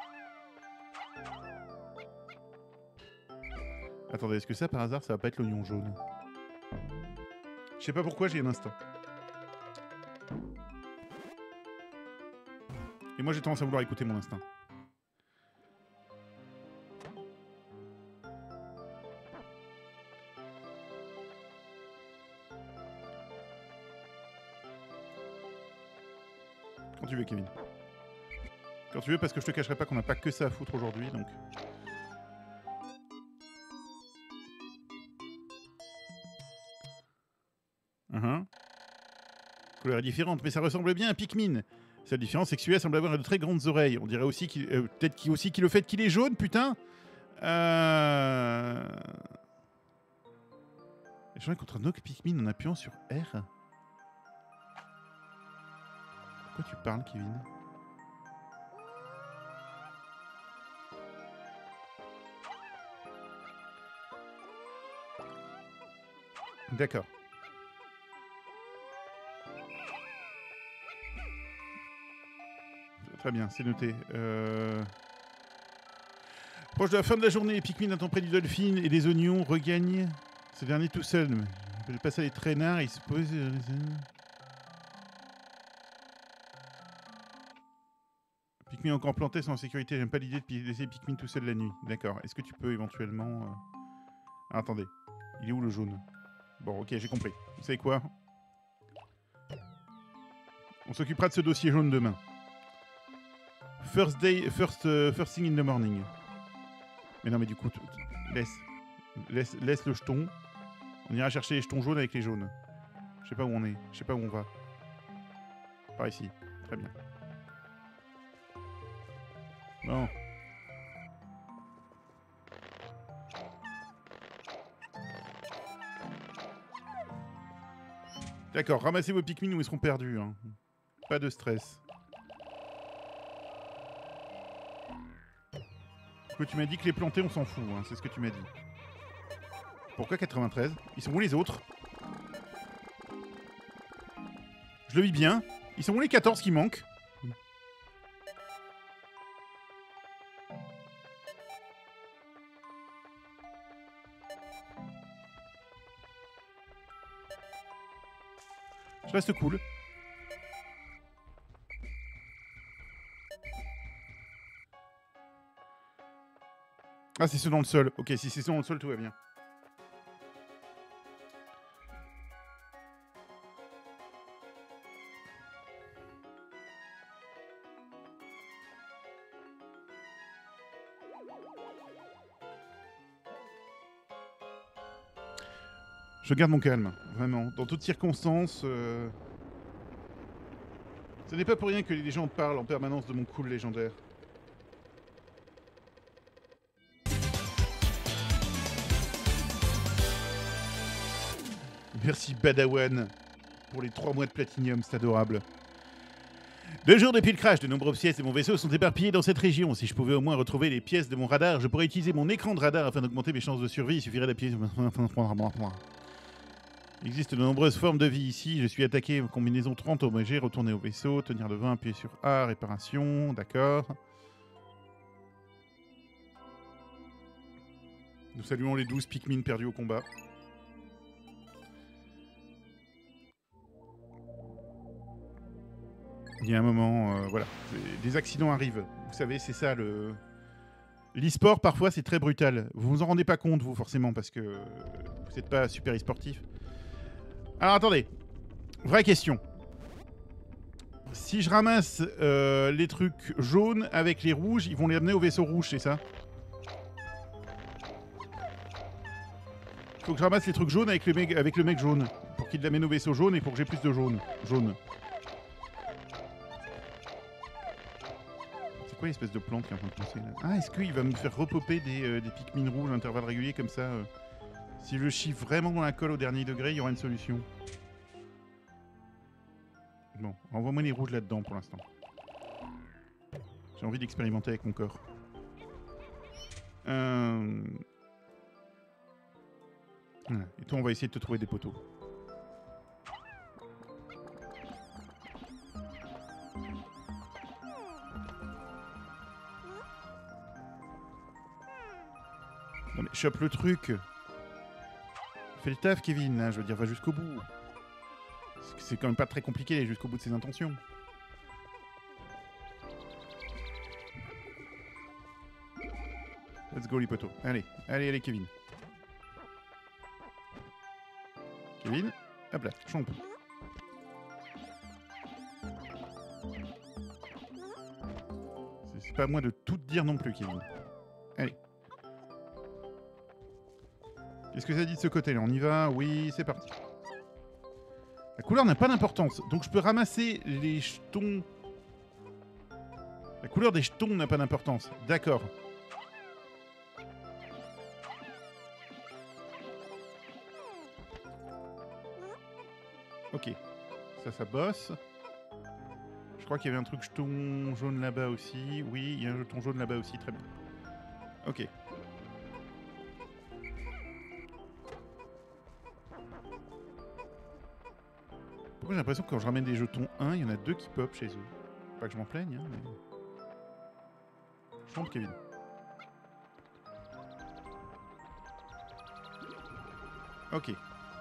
Speaker 1: Attendez, est-ce que ça par hasard ça va pas être l'oignon jaune? Je sais pas pourquoi j'ai un instinct. Et moi j'ai tendance à vouloir écouter mon instinct. Quand tu veux, Kevin. Quand tu veux, parce que je te cacherai pas qu'on n'a pas que ça à foutre aujourd'hui, donc... Couleur est différente, mais ça ressemble bien à Pikmin. Seule différence, c'est que celui-là semble avoir de très grandes oreilles. On dirait aussi qu'il... peut-être aussi qu'il le fait qu'il est jaune, putain. Échanger contre un autre Pikmin en appuyant sur R. Pourquoi tu parles, Kevin? D'accord. Très bien, c'est noté. Proche de la fin de la journée, les Pikmin attendent près du Dolphin et des oignons regagnent ce dernier tout seul. Il passe à les traînards, il se pose... Pikmin encore plantés sont en sécurité. J'aime pas l'idée de laisser Pikmin tout seul la nuit. D'accord. Est-ce que tu peux éventuellement... Ah, attendez. Il est où le jaune? Bon, ok, j'ai compris. Vous savez quoi? On s'occupera de ce dossier jaune demain. First thing in the morning. Mais non, mais du coup, laisse le jeton. On ira chercher les jetons jaunes avec les jaunes. Je sais pas où on est. Je sais pas où on va. Par ici. Très bien. Non. D'accord, ramassez vos Pikmin ou ils seront perdus. Hein. Pas de stress. Parce que tu m'as dit que les plantés, on s'en fout. Hein, c'est ce que tu m'as dit. Pourquoi 93? Ils sont où les autres? Je le vis bien. Ils sont où les 14 qui manquent? Je reste cool. Ah, c'est ceux dans le sol. Ok, si c'est ceux dans le sol, tout va bien. Je garde mon calme, vraiment. Dans toutes circonstances... Ce n'est pas pour rien que les gens parlent en permanence de mon cool légendaire. Merci Badawan pour les 3 mois de Platinium, c'est adorable. 2 jours depuis le crash, de nombreuses pièces de mon vaisseau sont éparpillées dans cette région. Si je pouvais au moins retrouver les pièces de mon radar, je pourrais utiliser mon écran de radar afin d'augmenter mes chances de survie. Il suffirait d'appuyer sur... Il existe de nombreuses formes de vie ici. Je suis attaqué, combinaison 30 OMG, retourner au vaisseau, tenir le 20, appuyer sur A, réparation, d'accord. Nous saluons les 12 Pikmin perdus au combat. Il y a un moment, voilà, des accidents arrivent. Vous savez, c'est ça le... L'e-sport, parfois, c'est très brutal. Vous vous en rendez pas compte, vous, forcément, parce que vous n'êtes pas super e-sportif. Alors, attendez. Vraie question. Si je ramasse les trucs jaunes avec les rouges, ils vont les amener au vaisseau rouge, c'est ça? Il faut que je ramasse les trucs jaunes avec le mec jaune. Pour qu'il l'amène au vaisseau jaune et pour que j'ai plus de jaune. C'est quoi l'espèce de plante qui est en train de pousser là? Ah, est-ce qu'il va me faire repopper des Pikmin rouges à intervalles réguliers comme ça Si je chie vraiment dans la colle au dernier degré, il y aura une solution. Bon, envoie-moi les rouges là-dedans pour l'instant. J'ai envie d'expérimenter avec mon corps. Et toi, on va essayer de te trouver des poteaux. Non mais chope le truc. Fais le taf, Kevin, là, je veux dire, va jusqu'au bout. C'est quand même pas très compliqué d'aller jusqu'au bout de ses intentions. Let's go, les poteaux. Allez, Kevin. Kevin, hop là, chompe. C'est pas à moi de tout te dire non plus, Kevin. Allez. Qu'est-ce que ça dit de ce côté-là? On y va? Oui, c'est parti. La couleur n'a pas d'importance. Donc je peux ramasser les jetons La couleur des jetons n'a pas d'importance. D'accord. Ok. Ça bosse. Je crois qu'il y avait un truc jeton jaune là-bas aussi. Oui, il y a un jeton jaune là-bas aussi. Très bien. Ok. Pourquoi j'ai l'impression que quand je ramène des jetons 1, il y en a 2 qui pop chez eux. Pas que je m'en plaigne, hein, mais... Je chante, Kevin. Ok.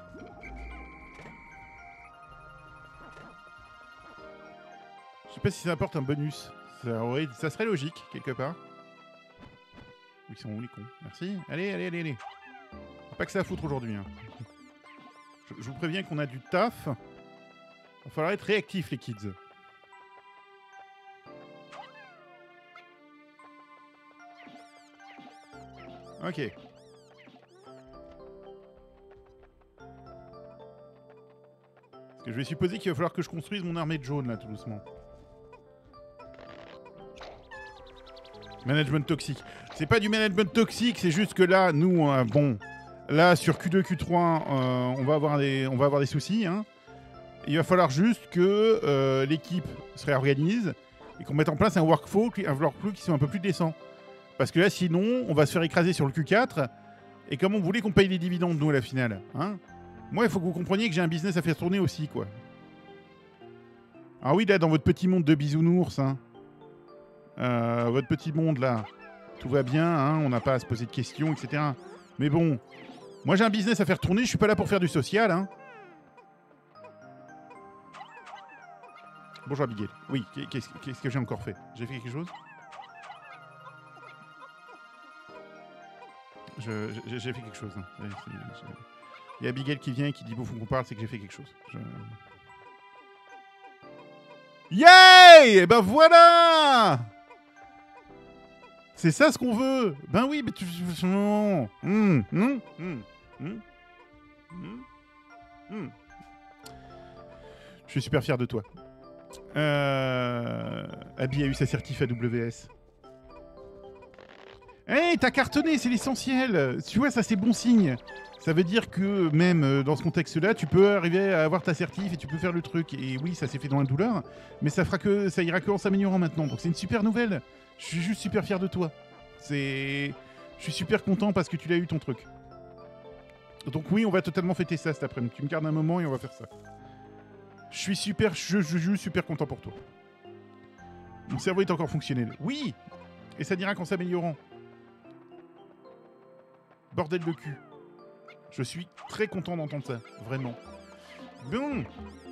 Speaker 1: Je sais pas si ça apporte un bonus. Ça serait logique, quelque part. Ils sont où, les cons? Merci. Allez. Pas que ça à foutre aujourd'hui. Hein. Je vous préviens qu'on a du taf. Il va falloir être réactifs, les kids. Ok. Parce que je vais supposer qu'il va falloir que je construise mon armée de jaune, là, tout doucement. Management toxique. C'est pas du management toxique, c'est juste que là, nous, bon... Là, sur Q2, Q3, on va avoir des soucis, hein. Il va falloir juste que l'équipe se réorganise et qu'on mette en place un workflow qui soit un peu plus décent. Parce que là, sinon, on va se faire écraser sur le Q4. Et comme on voulait qu'on paye les dividendes, nous, à la finale. Hein, moi, il faut que vous compreniez que j'ai un business à faire tourner aussi, quoi. Ah oui, là, dans votre petit monde de bisounours, hein, votre petit monde, là, tout va bien, hein, on n'a pas à se poser de questions, etc. Mais bon, moi, j'ai un business à faire tourner, je suis pas là pour faire du social, hein. Bonjour Abigail. Oui, qu'est-ce que j'ai encore fait? J'ai fait quelque chose? J'ai fait quelque chose. Hein. Il y a Abigail qui vient et qui dit bon, faut qu'on parle, c'est que j'ai fait quelque chose. Yay! Et ben voilà! C'est ça ce qu'on veut! Ben oui, mais tu... Je suis super fier de toi. Abby a eu sa certif AWS. Hey, t'as cartonné, c'est l'essentiel. Tu vois, ça c'est bon signe. Ça veut dire que même dans ce contexte-là, tu peux arriver à avoir ta certif et tu peux faire le truc. Et oui, ça s'est fait dans la douleur, mais ça ira que en s'améliorant maintenant. Donc c'est une super nouvelle. Je suis juste super fier de toi. Je suis super content parce que tu l'as eu ton truc. Donc oui, on va totalement fêter ça cet après-midi. Tu me gardes un moment et on va faire ça. Je suis super content pour toi. Mon cerveau est encore fonctionnel. Oui! Et ça n'ira qu'en s'améliorant. Bordel de cul. Je suis très content d'entendre ça, vraiment. Bon.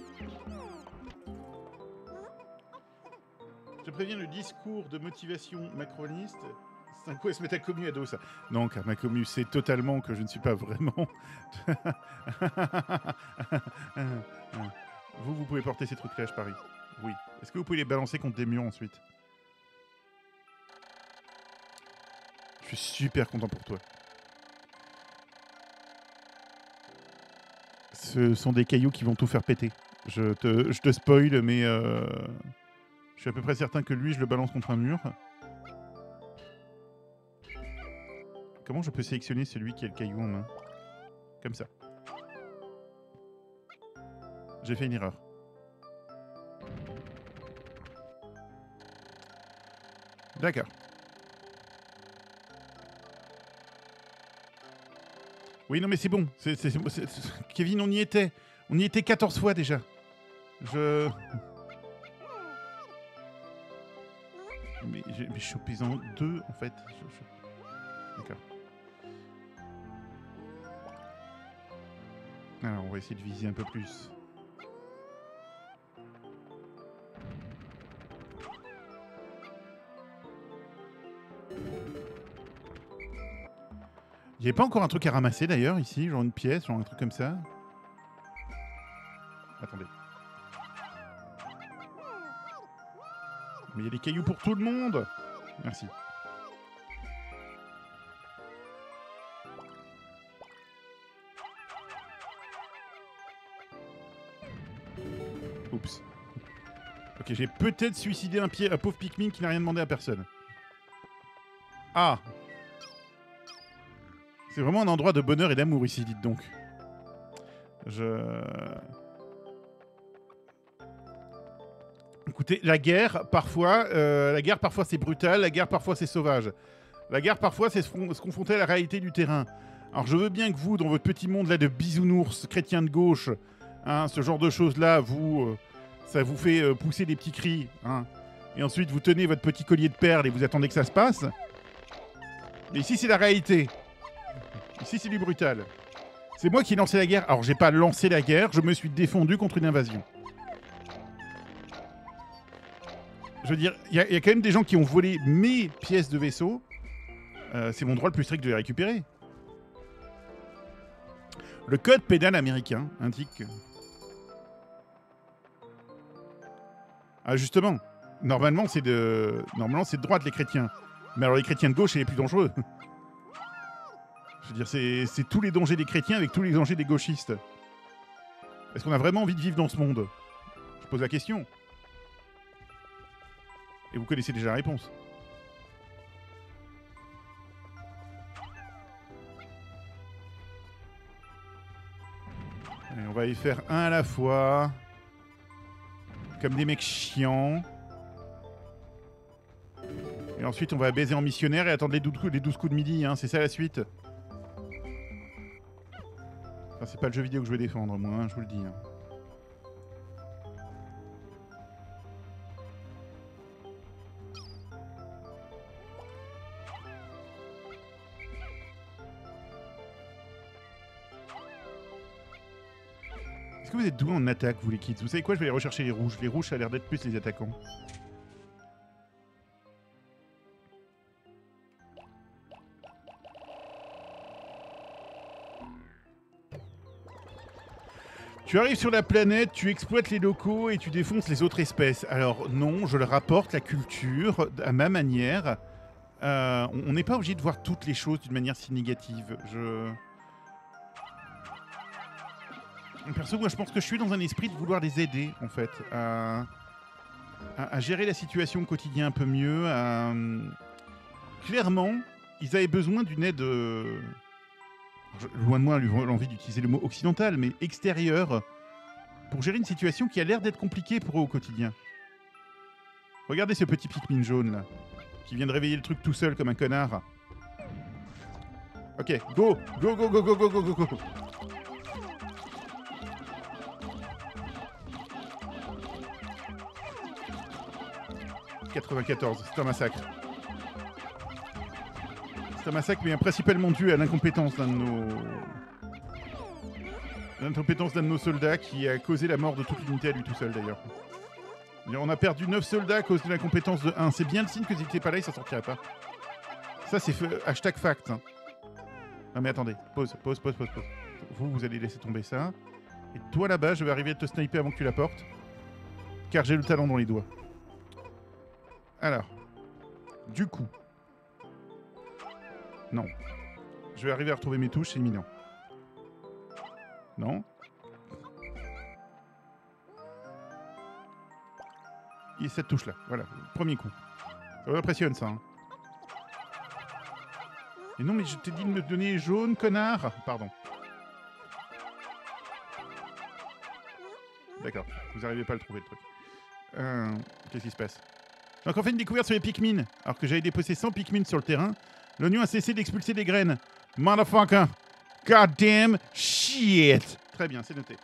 Speaker 1: Je préviens, le discours de motivation macroniste, c'est un coup à se mettre à commu à dos, ça. Non, car ma commu sait totalement que je ne suis pas vraiment... Vous pouvez porter ces trucs-là, je parie. Oui. Est-ce que vous pouvez les balancer contre des murs ensuite? Je suis super content pour toi. Ce sont des cailloux qui vont tout faire péter. Je te spoil, mais je suis à peu près certain que lui, je le balance contre un mur. Comment je peux sélectionner celui qui a le caillou en main? Comme ça. J'ai fait une erreur. D'accord. Oui, non, mais c'est bon. Kevin, on y était. On y était 14 fois déjà. Mais je suis au paysan 2, en fait. D'accord. Alors, on va essayer de viser un peu plus. Il n'y avait pas encore un truc à ramasser d'ailleurs ici, genre une pièce, genre un truc comme ça. Attendez. Mais il y a des cailloux pour tout le monde. Merci. Oups. Ok, j'ai peut-être suicidé un pauvre Pikmin qui n'a rien demandé à personne. Ah. C'est vraiment un endroit de bonheur et d'amour ici, dites donc. Écoutez, la guerre, parfois c'est brutal, la guerre, parfois, c'est sauvage. La guerre, parfois, c'est se confronter à la réalité du terrain. Alors, je veux bien que vous, dans votre petit monde là de bisounours, chrétiens de gauche, hein, ce genre de choses-là, ça vous fait pousser des petits cris, hein. Et ensuite, vous tenez votre petit collier de perles et vous attendez que ça se passe. Mais ici, c'est la réalité. Ici, c'est du brutal. C'est moi qui ai lancé la guerre. Alors, j'ai pas lancé la guerre, je me suis défendu contre une invasion. Je veux dire, il y a quand même des gens qui ont volé mes pièces de vaisseau. C'est mon droit le plus strict de les récupérer. Le code pénal américain indique... Ah, justement, normalement, c'est de droite, les chrétiens. Mais alors, les chrétiens de gauche, c'est les plus dangereux. Je veux dire, c'est tous les dangers des chrétiens avec tous les dangers des gauchistes. Est-ce qu'on a vraiment envie de vivre dans ce monde? Je pose la question. Et vous connaissez déjà la réponse. Allez, on va y faire un à la fois. Comme des mecs chiants. Et ensuite, on va baiser en missionnaire et attendre les 12 coups de midi. Hein. C'est ça la suite. Enfin, c'est pas le jeu vidéo que je veux défendre, moi, hein, je vous le dis. Hein. Est-ce que vous êtes doués en attaque, vous les kids? Vous savez quoi? Je vais aller rechercher les rouges. Les rouges, ça a l'air d'être plus les attaquants. Tu arrives sur la planète, tu exploites les locaux et tu défonces les autres espèces. Alors non, je leur apporte la culture à ma manière. On n'est pas obligé de voir toutes les choses d'une manière si négative. Perso, moi je pense que je suis dans un esprit de vouloir les aider, en fait, à gérer la situation au quotidien un peu mieux. Clairement, ils avaient besoin d'une aide... Loin de moi l'envie d'utiliser le mot occidental, mais extérieur, pour gérer une situation qui a l'air d'être compliquée pour eux au quotidien. Regardez ce petit Pikmin jaune, là, qui vient de réveiller le truc tout seul comme un connard. Ok, go, go, go, go, go, go, go, go, go. « 94, c'est un massacre. C'est un massacre, mais principalement dû à l'incompétence d'un de nos soldats qui a causé la mort de toute l'unité à lui tout seul, d'ailleurs. On a perdu 9 soldats à cause de l'incompétence de 1. C'est bien le signe que s'ils n'étaient pas là, ils s'en sortiraient pas. Ça, c'est hashtag fact. Hein. Non mais attendez, pause. Vous allez laisser tomber ça. Et toi, là-bas, je vais arriver à te sniper avant que tu la portes. Car j'ai le talent dans les doigts. Alors, du coup... Non. Je vais arriver à retrouver mes touches, c'est imminent. Non. Et cette touche-là, voilà, premier coup. Ça m'impressionne, ça. Hein. Et non, mais je t'ai dit de me donner jaune, connard. Pardon. D'accord, vous n'arrivez pas à le trouver, le truc. Qu'est-ce qui se passe? Donc on fait une découverte sur les Pikmin. Alors que j'avais déposé 100 Pikmin sur le terrain, l'oignon a cessé d'expulser des graines. Motherfucker. Goddamn shit. Très bien, c'est noté.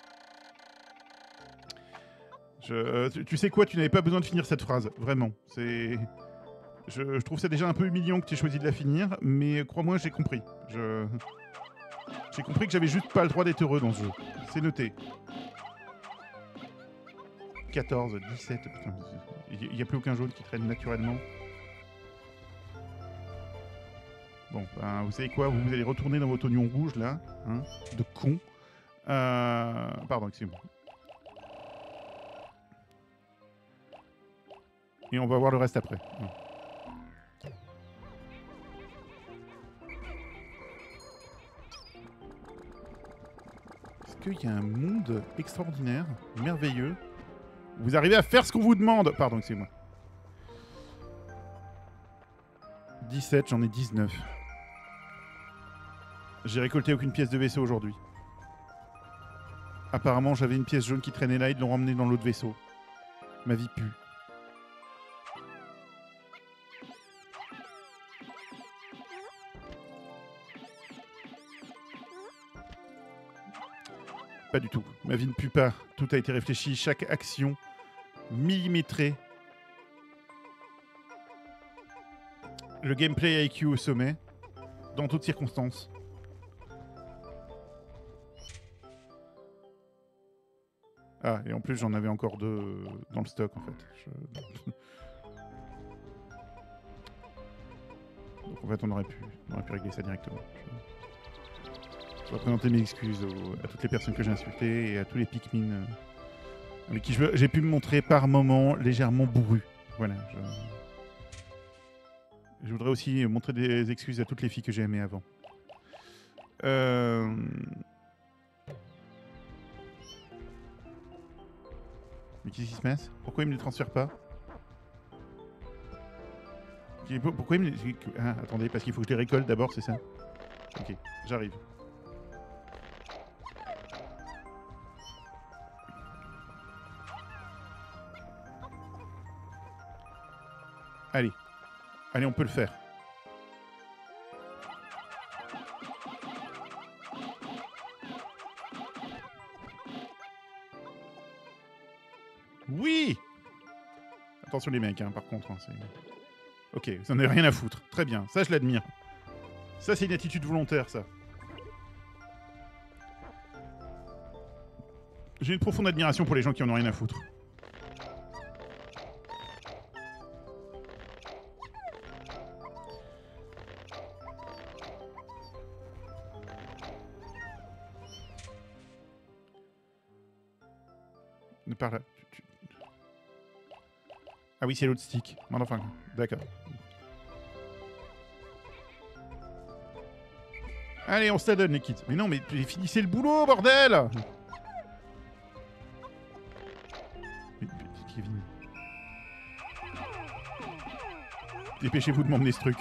Speaker 1: Tu sais quoi, tu n'avais pas besoin de finir cette phrase. Vraiment. Je trouve ça déjà un peu humiliant que tu aies choisi de la finir, mais crois-moi, j'ai compris. J'ai compris que j'avais juste pas le droit d'être heureux dans ce jeu. C'est noté. 14, 17, putain. Il n'y a plus aucun jaune qui traîne naturellement. Bon, ben, vous savez quoi? Vous allez retourner dans votre oignon rouge, là. Hein, de con. Pardon, excusez-moi. Et on va voir le reste après. Est-ce qu'il y a un monde extraordinaire, merveilleux, Vous arrivez à faire ce qu'on vous demande. Pardon, excusez-moi. 17, j'en ai 19. J'ai récolté aucune pièce de vaisseau aujourd'hui. Apparemment, j'avais une pièce jaune qui traînait là, ils l'ont ramenée dans l'autre vaisseau. Ma vie pue. Pas du tout. Ma vie ne pue pas. Tout a été réfléchi. Chaque action millimétrée. Le gameplay IQ au sommet. Dans toutes circonstances. Ah, et en plus, j'en avais encore 2 dans le stock, en fait. Donc, en fait, on aurait pu régler ça directement. Je dois présenter mes excuses à toutes les personnes que j'ai insultées et à tous les Pikmin avec qui j'ai pu me montrer par moments légèrement bourru. Voilà. Je voudrais aussi montrer des excuses à toutes les filles que j'ai aimées avant. Mais qu'est-ce qui se passe? Pourquoi il me les transfère pas? Pourquoi il me les... Ah, attendez, parce qu'il faut que je les récolte d'abord, c'est ça? Ok, j'arrive. Allez. Allez, on peut le faire. Oui! Attention les mecs, hein, par contre. Hein, ok, vous n'en avez rien à foutre. Très bien, ça je l'admire. Ça c'est une attitude volontaire, ça. J'ai une profonde admiration pour les gens qui en ont rien à foutre. Par là. Ah oui, c'est l'autre stick. Bon, enfin, d'accord. Allez, on se la donne, les kids. Mais non, mais finissez le boulot, bordel! Kevin. Dépêchez-vous de m'emmener ce truc.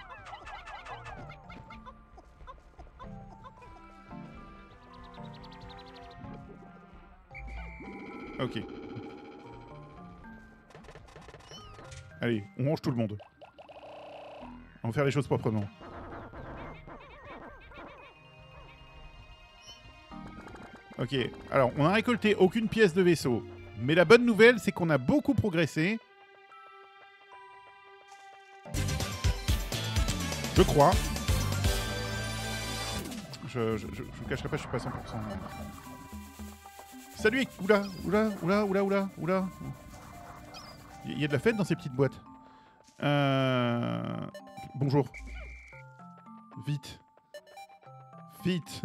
Speaker 1: Ok. Allez, on range tout le monde. On va faire les choses proprement. Ok, alors on n'a récolté aucune pièce de vaisseau. Mais la bonne nouvelle, c'est qu'on a beaucoup progressé. Je crois. Je vous cacherai pas, je suis pas 100%. Salut! Oula! Il y a de la fête dans ces petites boîtes. Bonjour. Vite. Vite.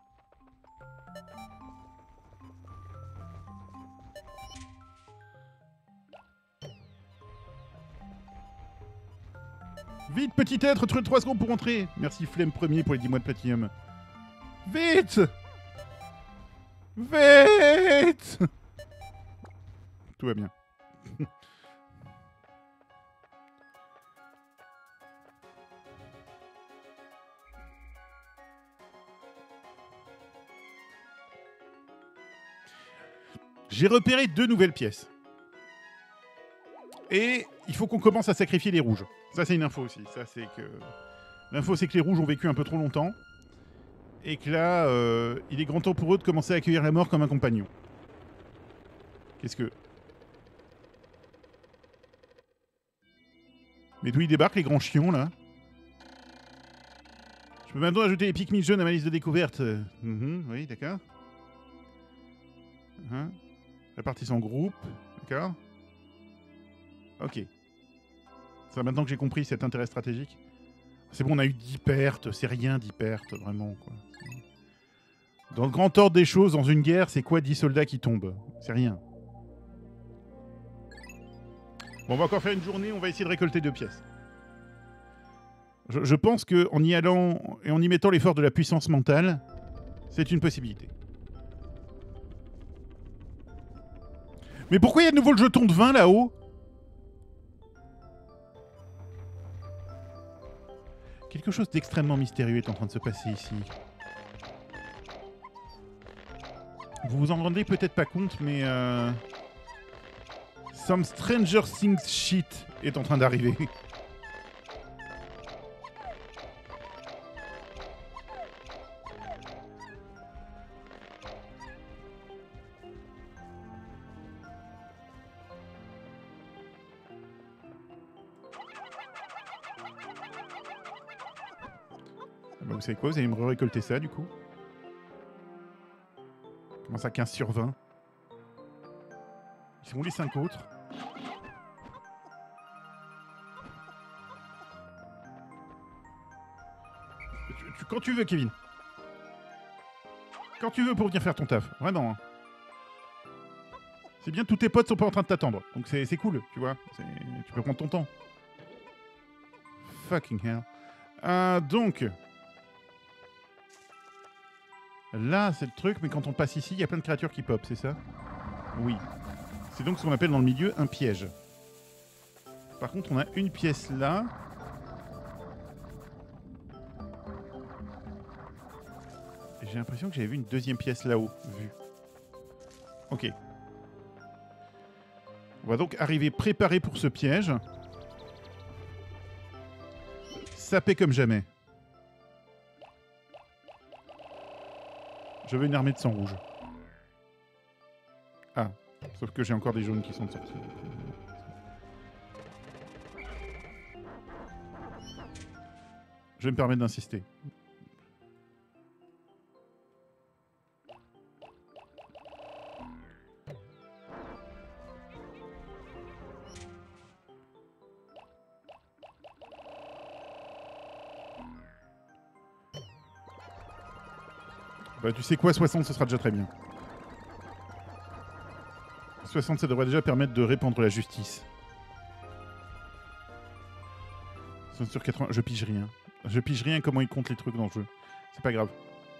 Speaker 1: Vite, petit être, 3 secondes pour rentrer. Merci, Flemme Premier pour les 10 mois de Platinum. Vite! Vite! Tout va bien. J'ai repéré 2 nouvelles pièces. Et il faut qu'on commence à sacrifier les rouges. Ça, c'est une info aussi. Ça, c'est que... L'info, c'est que les rouges ont vécu un peu trop longtemps. Et que là, il est grand temps pour eux de commencer à accueillir la mort comme un compagnon. Qu'est-ce que... Mais d'où ils débarquent, les grands chions, là? Je peux maintenant ajouter les Pikmin jeunes à ma liste de découvertes. Oui, d'accord. Répartissent en groupe. D'accord. Ok. Ça, maintenant que j'ai compris cet intérêt stratégique. C'est bon, on a eu 10 pertes. C'est rien, 10 pertes, vraiment, quoi. Dans le grand ordre des choses, dans une guerre, c'est quoi 10 soldats qui tombent? C'est rien. Bon, on va encore faire une journée, on va essayer de récolter 2 pièces. Je pense qu'en y allant et en y mettant l'effort de la puissance mentale, c'est une possibilité. Mais pourquoi il y a de nouveau le jeton de vin là-haut? Quelque chose d'extrêmement mystérieux est en train de se passer ici. Vous vous en rendez peut-être pas compte, mais some Stranger Things shit est en train d'arriver. Bah, vous savez quoi, vous allez me récolter ça du coup. Comment ça, 15 sur 20? Ils sont où les 5 autres? Quand tu veux, Kevin. Quand tu veux pour venir faire ton taf. Vraiment. Hein. C'est bien, tous tes potes sont pas en train de t'attendre. Donc c'est cool, tu vois. Tu peux prendre ton temps. Fucking hell. Donc... Là, c'est le truc, mais quand on passe ici, il y a plein de créatures qui pop, c'est ça? Oui. C'est donc ce qu'on appelle dans le milieu un piège. Par contre, on a une pièce là. Et j'ai l'impression que j'avais vu une deuxième pièce là-haut, vue. Ok. On va donc arriver préparé pour ce piège. Sapé comme jamais. Je veux une armée de sang rouge. Ah, sauf que j'ai encore des jaunes qui sont sortis. Je vais me permettre d'insister. Bah, tu sais quoi, 60, ce sera déjà très bien. 60, ça devrait déjà permettre de répandre la justice. 60 sur 80, je pige rien. Je pige rien comment ils comptent les trucs dans le jeu. C'est pas grave.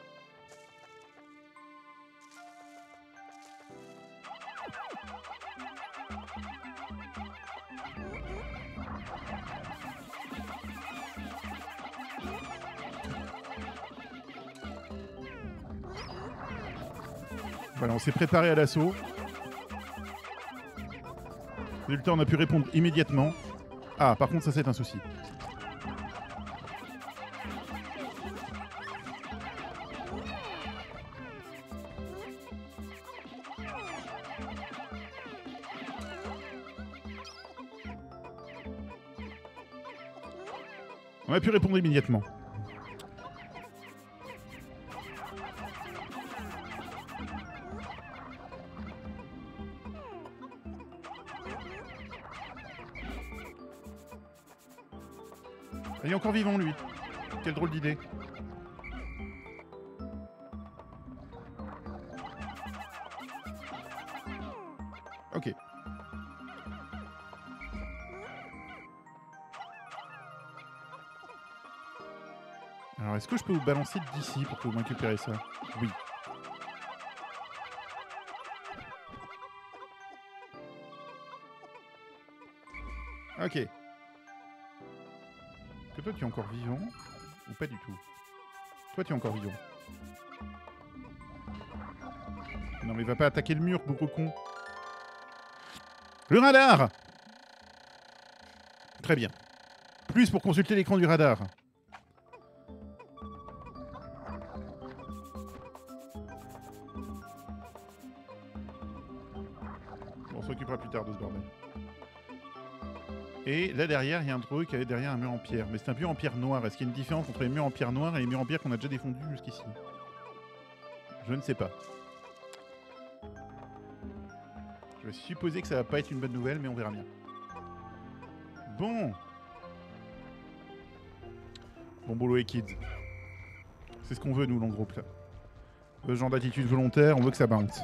Speaker 1: Voilà, on s'est préparé à l'assaut. Résultat, on a pu répondre immédiatement. Ah, par contre, ça c'est un souci. On a pu répondre immédiatement. Il est encore vivant, lui. Quelle drôle d'idée. Ok. Alors, est-ce que je peux vous balancer d'ici pour que vous récupérez ça? Oui. Ok. Est-ce que toi, tu es encore vivant? Ou pas du tout? Toi, tu es encore vivant. Non, mais va pas attaquer le mur, gros con. Le radar! Très bien. Plus pour consulter l'écran du radar. Bon, on s'occupera plus tard de ce bordel. Et là derrière, il y a un truc derrière un mur en pierre. Mais c'est un mur en pierre noire. Est-ce qu'il y a une différence entre les murs en pierre noire et les murs en pierre qu'on a déjà défendus jusqu'ici? Je ne sais pas. Je vais supposer que ça va pas être une bonne nouvelle, mais on verra bien. Bon. Bon boulot les kids. C'est ce qu'on veut nous dans le groupe là. Ce genre d'attitude volontaire, on veut que ça bounce.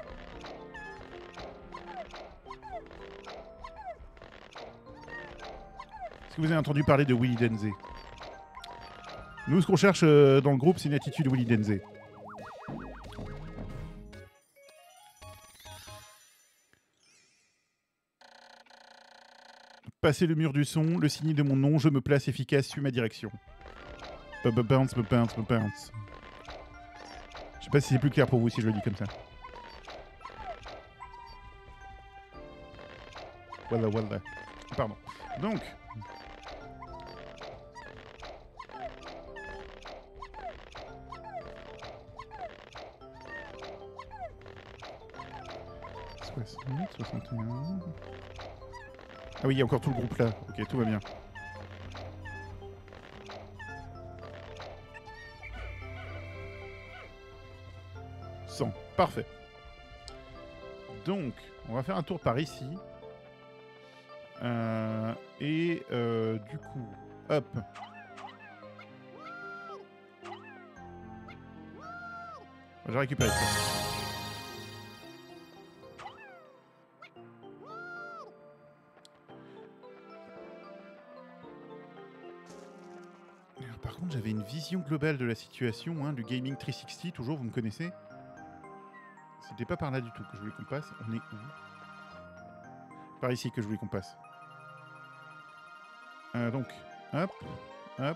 Speaker 1: Est-ce que vous avez entendu parler de Willy Denze? Nous, ce qu'on cherche dans le groupe, c'est une attitude Willy Denze. Passer le mur du son, le signe de mon nom, je me place efficace, suis ma direction. Bounce, bounce, bounce. Je sais pas si c'est plus clair pour vous si je le dis comme ça. Voilà, voilà. Pardon. Donc... ...60, 61... Ah oui, il y a encore tout le groupe là. Ok, tout va bien. Parfait. Donc, on va faire un tour par ici. Du coup, hop. J'ai récupéré ça. Alors, par contre, j'avais une vision globale de la situation, hein, du Gaming 360, toujours, vous me connaissez. C'était pas par là du tout que je voulais qu'on passe. On est où? Par ici que je voulais qu'on passe. Donc, hop, hop.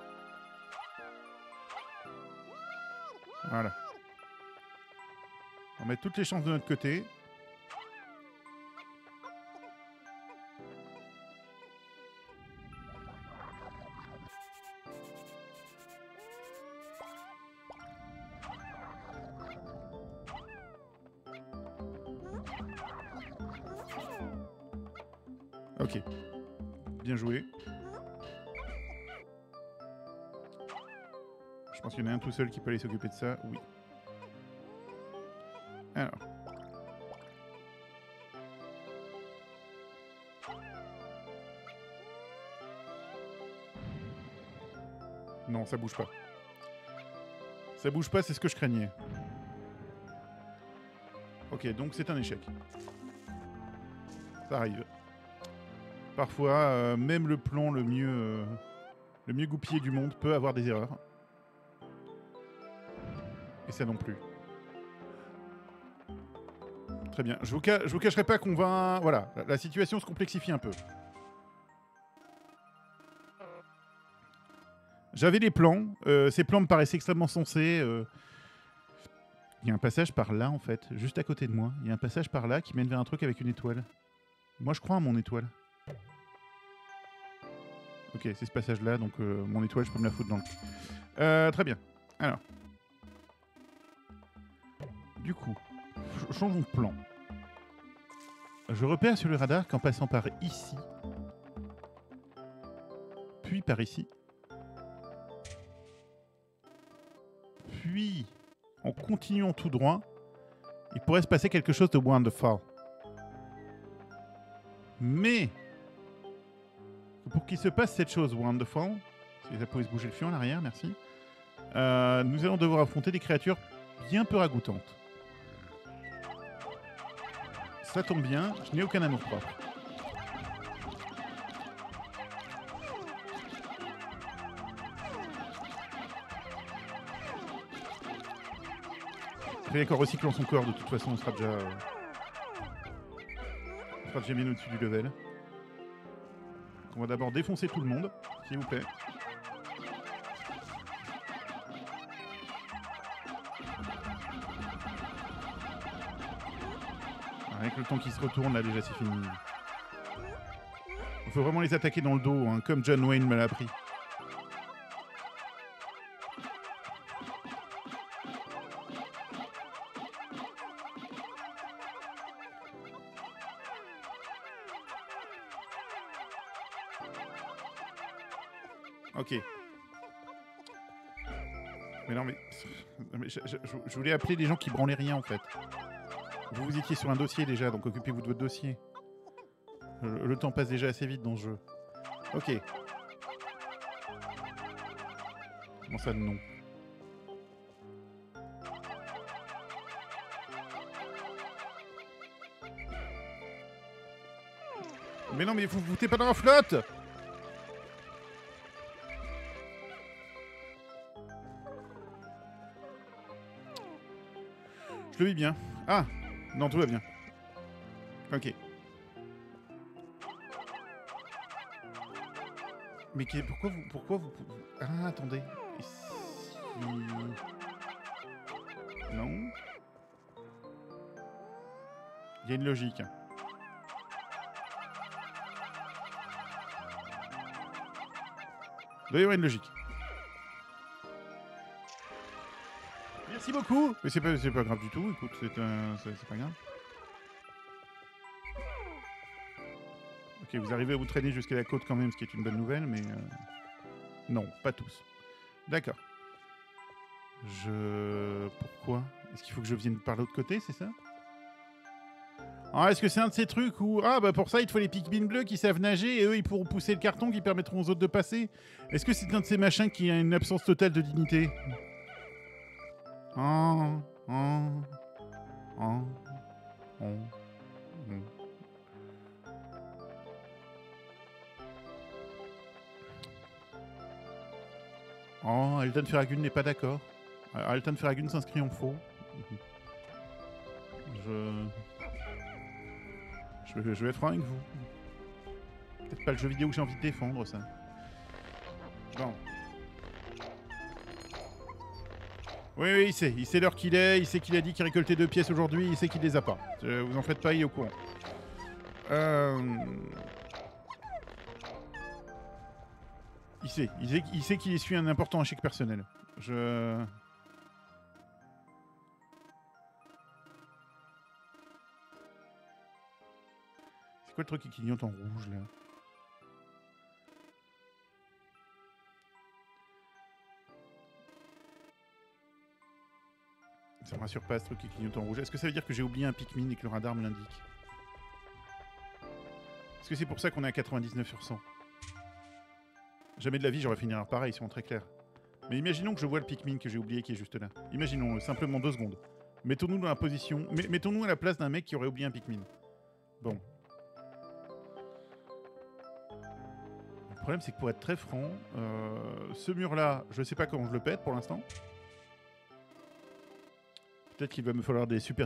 Speaker 1: Voilà. On va mettre toutes les chances de notre côté. Ok. Bien joué. Je pense qu'il y en a un tout seul qui peut aller s'occuper de ça. Oui. Alors. Non, ça bouge pas. Ça bouge pas, c'est ce que je craignais. Ok, donc c'est un échec. Ça arrive. Parfois, même le plan le mieux goupillé du monde peut avoir des erreurs. Et ça non plus. Très bien. Je vous cacherai pas qu'on va... Voilà, la situation se complexifie un peu. J'avais des plans. Ces plans me paraissaient extrêmement sensés. Il y a un passage par là, en fait, juste à côté de moi. Il y a un passage par là qui mène vers un truc avec une étoile. Moi, je crois à mon étoile. Ok, c'est ce passage-là, donc mon étoile, je peux me la foutre dans le cul. Très bien. Alors. Du coup, changeons de plan. Je repère sur le radar qu'en passant par ici, puis par ici, puis en continuant tout droit, il pourrait se passer quelque chose de wonderful. Mais pour qu'il se passe cette chose wonderful, si ça pouvait se bouger le fion en arrière, merci, nous allons devoir affronter des créatures bien peu ragoûtantes. Ça tombe bien, je n'ai aucun amour propre. Rien qu'en recyclant son corps, de toute façon, on sera déjà bien au-dessus du level. Donc on va d'abord défoncer tout le monde, s'il vous plaît. Avec le temps qui se retourne, là déjà c'est fini. Il faut vraiment les attaquer dans le dos, hein, comme John Wayne me l'a appris. Ok. Mais non, mais je voulais appeler les gens qui branlaient rien en fait. Vous étiez sur un dossier déjà, donc occupez-vous de votre dossier. Le temps passe déjà assez vite dans ce jeu. Ok. Comment ça, non? Mais non, mais vous foutez pas dans la flotte! Je le vis bien. Ah! Non, tout va bien. Ok. Mais pourquoi vous... Ah, attendez. Ici... Non. Il y a une logique. Il doit y avoir une logique. Merci beaucoup. Mais c'est pas grave du tout. Écoute, c'est pas grave. Ok, vous arrivez à vous traîner jusqu'à la côte quand même, ce qui est une bonne nouvelle, mais... Non, pas tous. D'accord. Pourquoi? Est-ce qu'il faut que je vienne par l'autre côté, c'est ça? Ah, est-ce que c'est un de ces trucs où... Ah, bah pour ça, il te faut les Pikmin bleus qui savent nager et eux, ils pourront pousser le carton qui permettront aux autres de passer. Est-ce que c'est un de ces machins qui a une absence totale de dignité? Oh, oh, oh, oh, oh. Oh, Alton Ferragun n'est pas d'accord. Alton Ferragun s'inscrit en faux. Je vais être franc avec vous. Peut-être pas le jeu vidéo que j'ai envie de défendre, ça. Bon. Oui, il sait l'heure qu'il est, il sait qu'il a dit qu'il récoltait 2 pièces aujourd'hui, il sait qu'il les a pas. Vous en faites pas, il est au courant. Il sait qu'il essuie un important échec personnel. C'est quoi le truc qui clignote en rouge, là? Ça me rassure pas, ce truc qui clignote en rouge. Est-ce que ça veut dire que j'ai oublié un Pikmin et que le radar me l'indique? Est-ce que c'est pour ça qu'on est à 99 sur 100? Jamais de la vie, j'aurais fait une erreur pareille, soyons très clairs. Mais imaginons que je vois le Pikmin que j'ai oublié qui est juste là. Imaginons, simplement 2 secondes. Mettons-nous dans la position... Mettons-nous à la place d'un mec qui aurait oublié un Pikmin. Bon. Le problème, c'est que pour être très franc, ce mur-là, je sais pas comment je le pète pour l'instant. Peut-être qu'il va me falloir des super.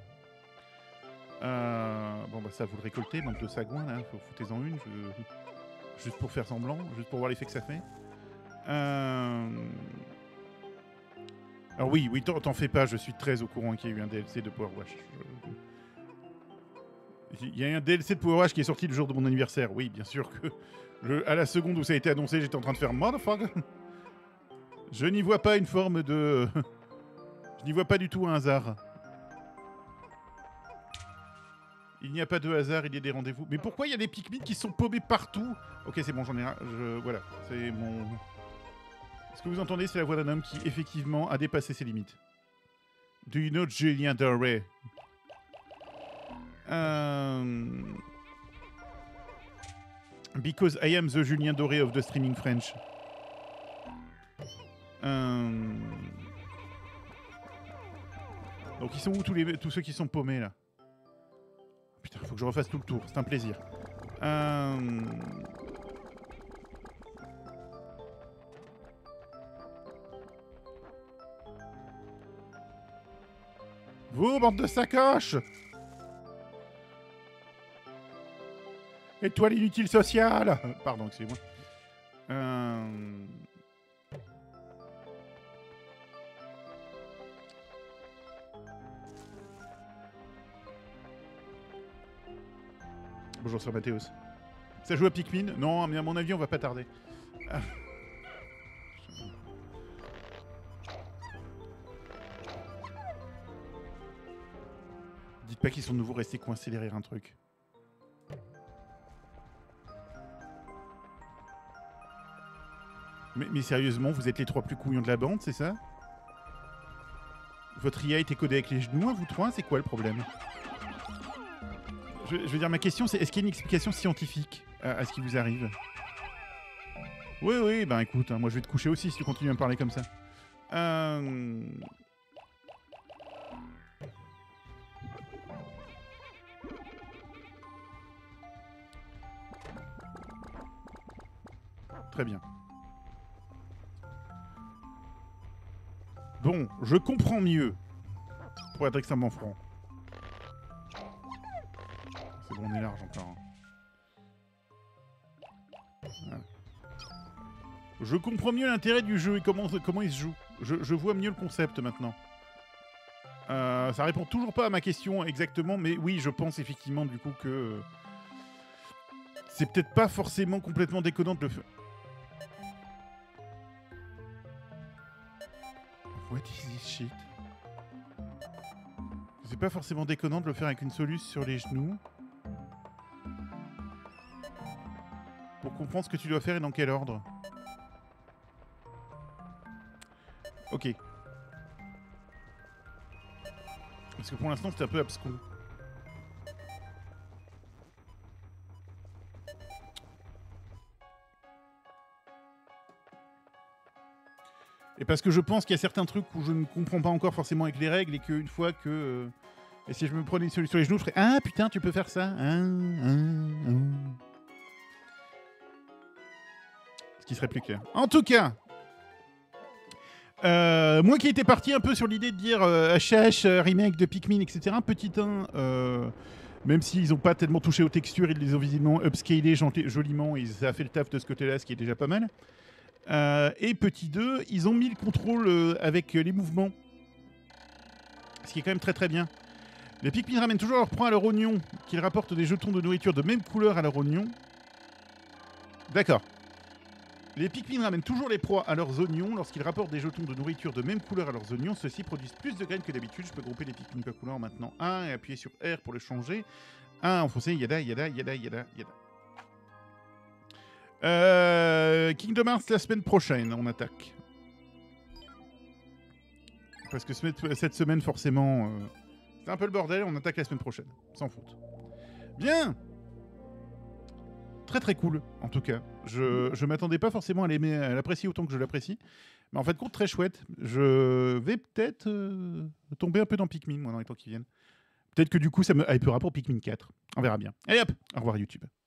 Speaker 1: Bon, bah ça, vous le récoltez, manque de sagouin, là. Foutez-en une, juste pour faire semblant, juste pour voir l'effet que ça fait. Alors oui, t'en fais pas, je suis très au courant qu'il y a eu un DLC de Power Wash. Il y a eu un DLC de Power Wash qui est sorti le jour de mon anniversaire. Oui, bien sûr que... à la seconde où ça a été annoncé, j'étais en train de faire « Motherfucker !» Je n'y vois pas une forme de... Je n'y vois pas du tout un hasard. Il n'y a pas de hasard, il y a des rendez-vous. Mais pourquoi il y a des Pikmin qui sont paumés partout? Ok, c'est bon, j'en ai un. Voilà, c'est mon... Ce que vous entendez, c'est la voix d'un homme qui, effectivement, a dépassé ses limites. Do you know Julien Doré? Because I am the Julien Doré of the streaming French. Donc ils sont où tous ceux qui sont paumés là? Putain, faut que je refasse tout le tour, c'est un plaisir. Vous, bande de sacoches! Étoile inutile sociale! Pardon, excusez-moi. Bonjour, Sir Mathéos. Ça joue à Pikmin? Non, mais à mon avis, on va pas tarder. Dites pas qu'ils sont de nouveau restés coincés derrière un truc. Mais sérieusement, vous êtes les 3 plus couillons de la bande, c'est ça? Votre IA était codée avec les genoux, hein, vous 3? C'est quoi le problème? Je veux dire, ma question, c'est est-ce qu'il y a une explication scientifique à ce qui vous arrive? Oui, ben écoute, hein, moi je vais te coucher aussi si tu continues à me parler comme ça. Très bien. Bon, je comprends mieux. Pour être extrêmement franc. C'est bon, on est large encore. Voilà. Je comprends mieux l'intérêt du jeu et comment il se joue. Je vois mieux le concept maintenant. Ça répond toujours pas à ma question exactement, mais oui, je pense effectivement du coup que c'est peut-être pas forcément complètement déconnant de le faire. What is this shit? C'est pas forcément déconnant de le faire avec une soluce sur les genoux. Pour comprendre ce que tu dois faire et dans quel ordre. Ok. Parce que pour l'instant, c'est un peu abscon. Et parce que je pense qu'il y a certains trucs où je ne comprends pas encore forcément avec les règles et qu'une fois que... et si je me prenais une solution sur les genoux, je ferais « Ah putain, tu peux faire ça !» Ce qui serait plus clair. En tout cas, moi qui étais parti un peu sur l'idée de dire HH, remake de Pikmin, etc. Petit 1, même s'ils n'ont pas tellement touché aux textures, ils les ont visiblement upscalé joliment et ça a fait le taf de ce côté-là, ce qui est déjà pas mal. Et petit 2, ils ont mis le contrôle avec les mouvements. Ce qui est quand même très très bien. Les Pikmin ramènent toujours leur proie à leur oignon, qu'ils rapportent des jetons de nourriture de même couleur à leur oignon. D'accord. Les Pikmin ramènent toujours les proies à leurs oignons lorsqu'ils rapportent des jetons de nourriture de même couleur à leurs oignons. Ceux-ci produisent plus de graines que d'habitude. Je peux grouper les Pikmin par couleur maintenant 1 et appuyer sur R pour le changer. 1 enfoncé, yada. Kingdom Hearts la semaine prochaine, on attaque. Parce que cette semaine, forcément, c'est un peu le bordel, on attaque la semaine prochaine. Sans faute. Bien. Très très cool, en tout cas. Je m'attendais pas forcément à l'apprécier autant que je l'apprécie. Mais en fait, compte très chouette. Je vais peut-être tomber un peu dans Pikmin, moi, dans les temps qui viennent. Peut-être que du coup, ça me hypera pour Pikmin 4. On verra bien. Allez hop, au revoir YouTube.